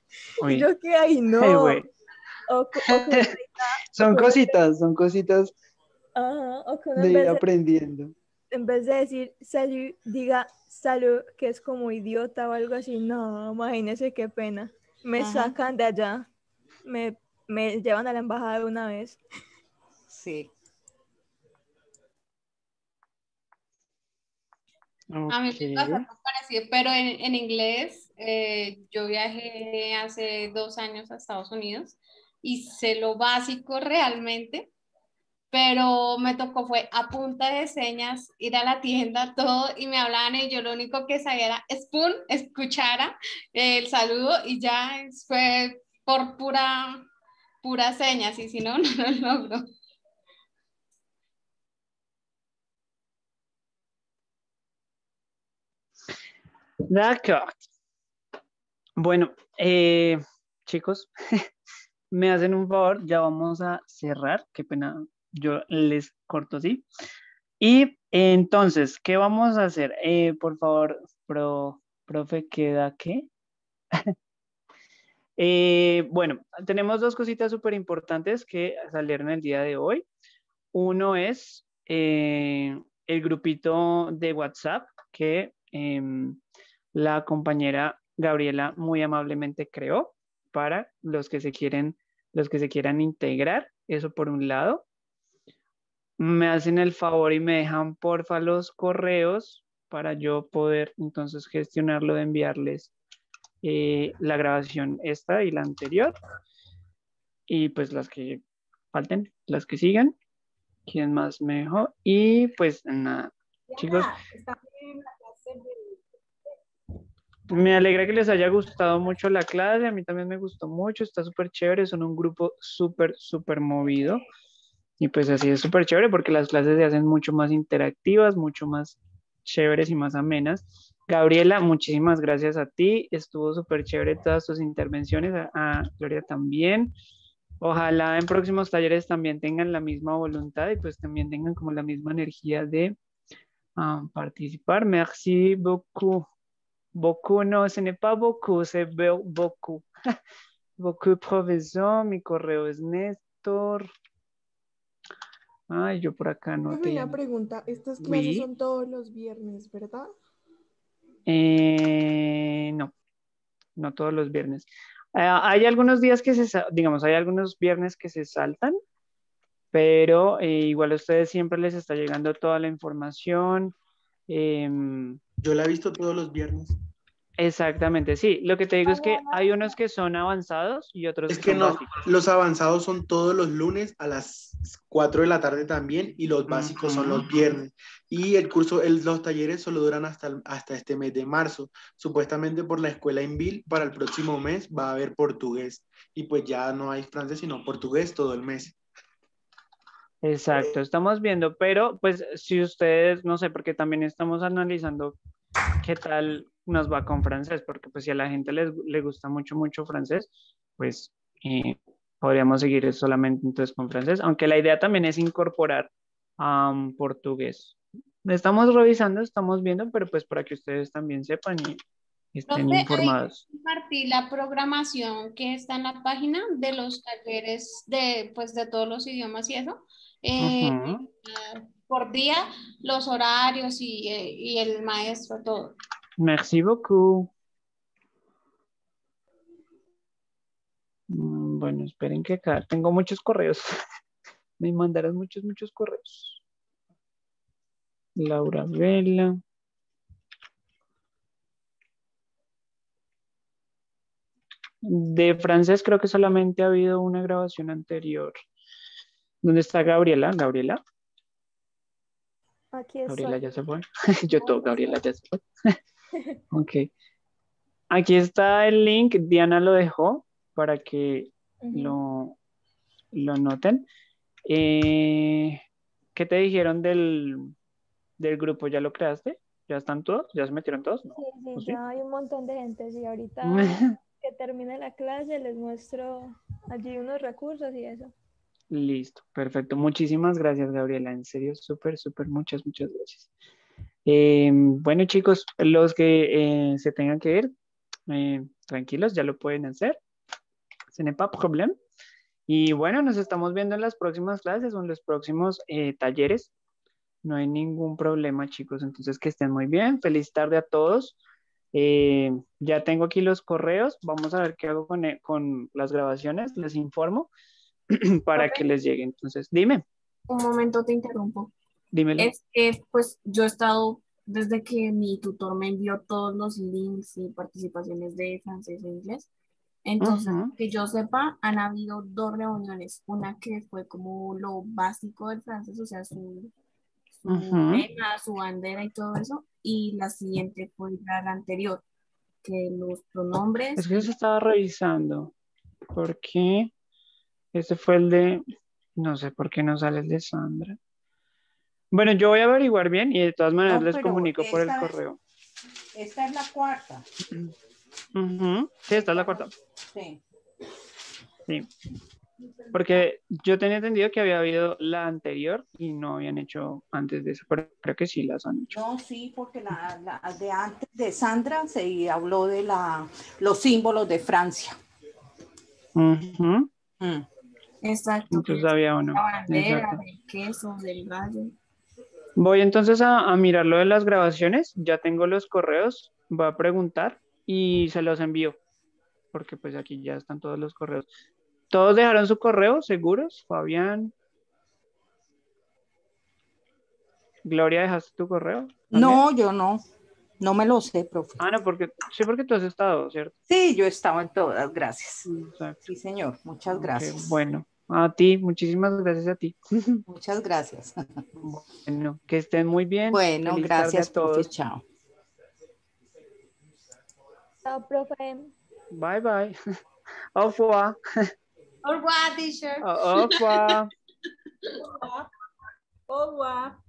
y yo que ahí no. Son cositas Ajá, o que uno De ir aprendiendo. en vez de decir salud, diga salud, que es como idiota o algo así. No, imagínese qué pena. Me sacan de allá. Me llevan a la embajada de una vez. Sí. A mí me pasa algo parecido, pero en inglés yo viajé hace 2 años a Estados Unidos y sé lo básico realmente, pero me tocó fue a punta de señas ir a la tienda, todo, y me hablaban y yo lo único que sabía era spoon, cuchara, el saludo y ya fue por pura señas y si no, no lo logro. D'accord. Bueno, chicos, me hacen un favor, ya vamos a cerrar. Qué pena, yo les corto así. Y entonces, ¿qué vamos a hacer? Por favor, profe, ¿queda qué? Bueno, tenemos 2 cositas súper importantes que salieron el día de hoy. Uno es el grupito de WhatsApp que la compañera Gabriela muy amablemente creó para los que se quieran integrar. Eso por un lado. Me hacen el favor y me dejan porfa los correos para yo poder entonces gestionarlo de enviarles la grabación esta y la anterior. Y pues las que falten, las que sigan. ¿Quién más me dejó? Y pues nada, chicos. Me alegra que les haya gustado mucho la clase, a mí también me gustó mucho, está súper chévere, son un grupo súper movido y pues así es súper chévere porque las clases se hacen mucho más interactivas, mucho más chéveres y más amenas. Gabriela, muchísimas gracias a ti, estuvo súper chévere todas tus intervenciones, a Gloria también. Ojalá en próximos talleres también tengan la misma voluntad y pues también tengan como la misma energía de participar. Merci beaucoup. Beaucoup, no, ce n'est pas beaucoup, c'est beaucoup. Beaucoup, profesor. Mi correo es Néstor. Ay, yo por acá no Profe, te... una pregunta. Estas clases Oui. son todos los viernes, ¿verdad? No, no todos los viernes. Hay algunos días que digamos, hay algunos viernes que se saltan, pero igual a ustedes siempre les está llegando toda la información. Yo la he visto todos los viernes. Exactamente, sí. Lo que te digo es que hay unos que son avanzados y otros Es que que son no, básicos. los avanzados son todos los lunes a las 4 de la tarde también y los básicos son los viernes. Y el curso, los talleres solo duran hasta este mes de marzo. Supuestamente por la escuela INVIL para el próximo mes va a haber portugués y pues ya no hay francés sino portugués todo el mes. Exacto, estamos viendo, pero pues si ustedes, no sé, porque también estamos analizando qué tal nos va con francés, porque pues si a la gente le gusta mucho francés, pues podríamos seguir solamente entonces con francés, aunque la idea también es incorporar portugués. Estamos revisando, estamos viendo, pero pues para que ustedes también sepan y estén Profe, informados. ahí compartí la programación que está en la página de los talleres de, pues, de todos los idiomas y eso. Por día, los horarios y el maestro, todo. Merci beaucoup. Bueno, esperen que acá tengo muchos correos. Me mandarán muchos correos. Laura Vela. De francés creo que solamente ha habido una grabación anterior. ¿Dónde está Gabriela? Gabriela. Aquí estoy. Gabriela ya se fue. Yo todo, Gabriela ya se fue. Ok. Aquí está el link. Diana lo dejó para que lo noten. ¿Qué te dijeron del grupo? ¿Ya lo creaste? ¿Ya están todos? ¿Ya se metieron todos? ¿No? Sí, ya hay un montón de gente. Sí, ahorita que termine la clase les muestro allí unos recursos y eso. Listo, perfecto. Muchísimas gracias, Gabriela. En serio, súper, muchas gracias. Bueno, chicos, los que se tengan que ir, tranquilos, ya lo pueden hacer. Ce n'est pas problème. Y bueno, nos estamos viendo en las próximas clases o en los próximos talleres. No hay ningún problema, chicos. Entonces, que estén muy bien. Feliz tarde a todos. Ya tengo aquí los correos. Vamos a ver qué hago con las grabaciones. Les informo para que les llegue. Entonces, dime. Un momento, te interrumpo. Dímelo. Es que, pues, yo he estado, desde que mi tutor me envió todos los links y participaciones de francés e inglés. Entonces, que yo sepa, han habido 2 reuniones. Una que fue como lo básico del francés, o sea, su tema, su bandera y todo eso. Y la siguiente fue la anterior, que los pronombres. Es que se estaba revisando. ¿Por qué? Este fue el de... No sé por qué no sale el de Sandra. Bueno, yo voy a averiguar bien y de todas maneras les comunico por el correo. Esta es la cuarta. Sí, esta es la cuarta. Sí. Sí. Porque yo tenía entendido que había habido la anterior y no habían hecho antes de eso, pero creo que sí las han hecho. No, sí, porque la de antes de Sandra se habló de los símbolos de Francia. Exacto. Entonces había uno. La bandera, Exacto. del queso, del gallo. Voy entonces a mirar lo de las grabaciones. Ya tengo los correos. Voy a preguntar y se los envío. Porque pues aquí ya están todos los correos. ¿Todos dejaron su correo seguros? Fabián. Gloria, ¿dejaste tu correo? No, yo no. No me lo sé, profe. Ah, no, porque tú has estado, ¿cierto? Sí, yo he estado en todas, gracias. Exacto. Sí, señor. Muchas gracias. Bueno, a ti, muchísimas gracias a ti. Muchas gracias. Bueno, que estén muy bien. Bueno, Feliz gracias, tarde a todos. profe. Chao. Chao, profe. Bye, bye. Au revoir. Au revoir, teacher. Au revoir. Au revoir.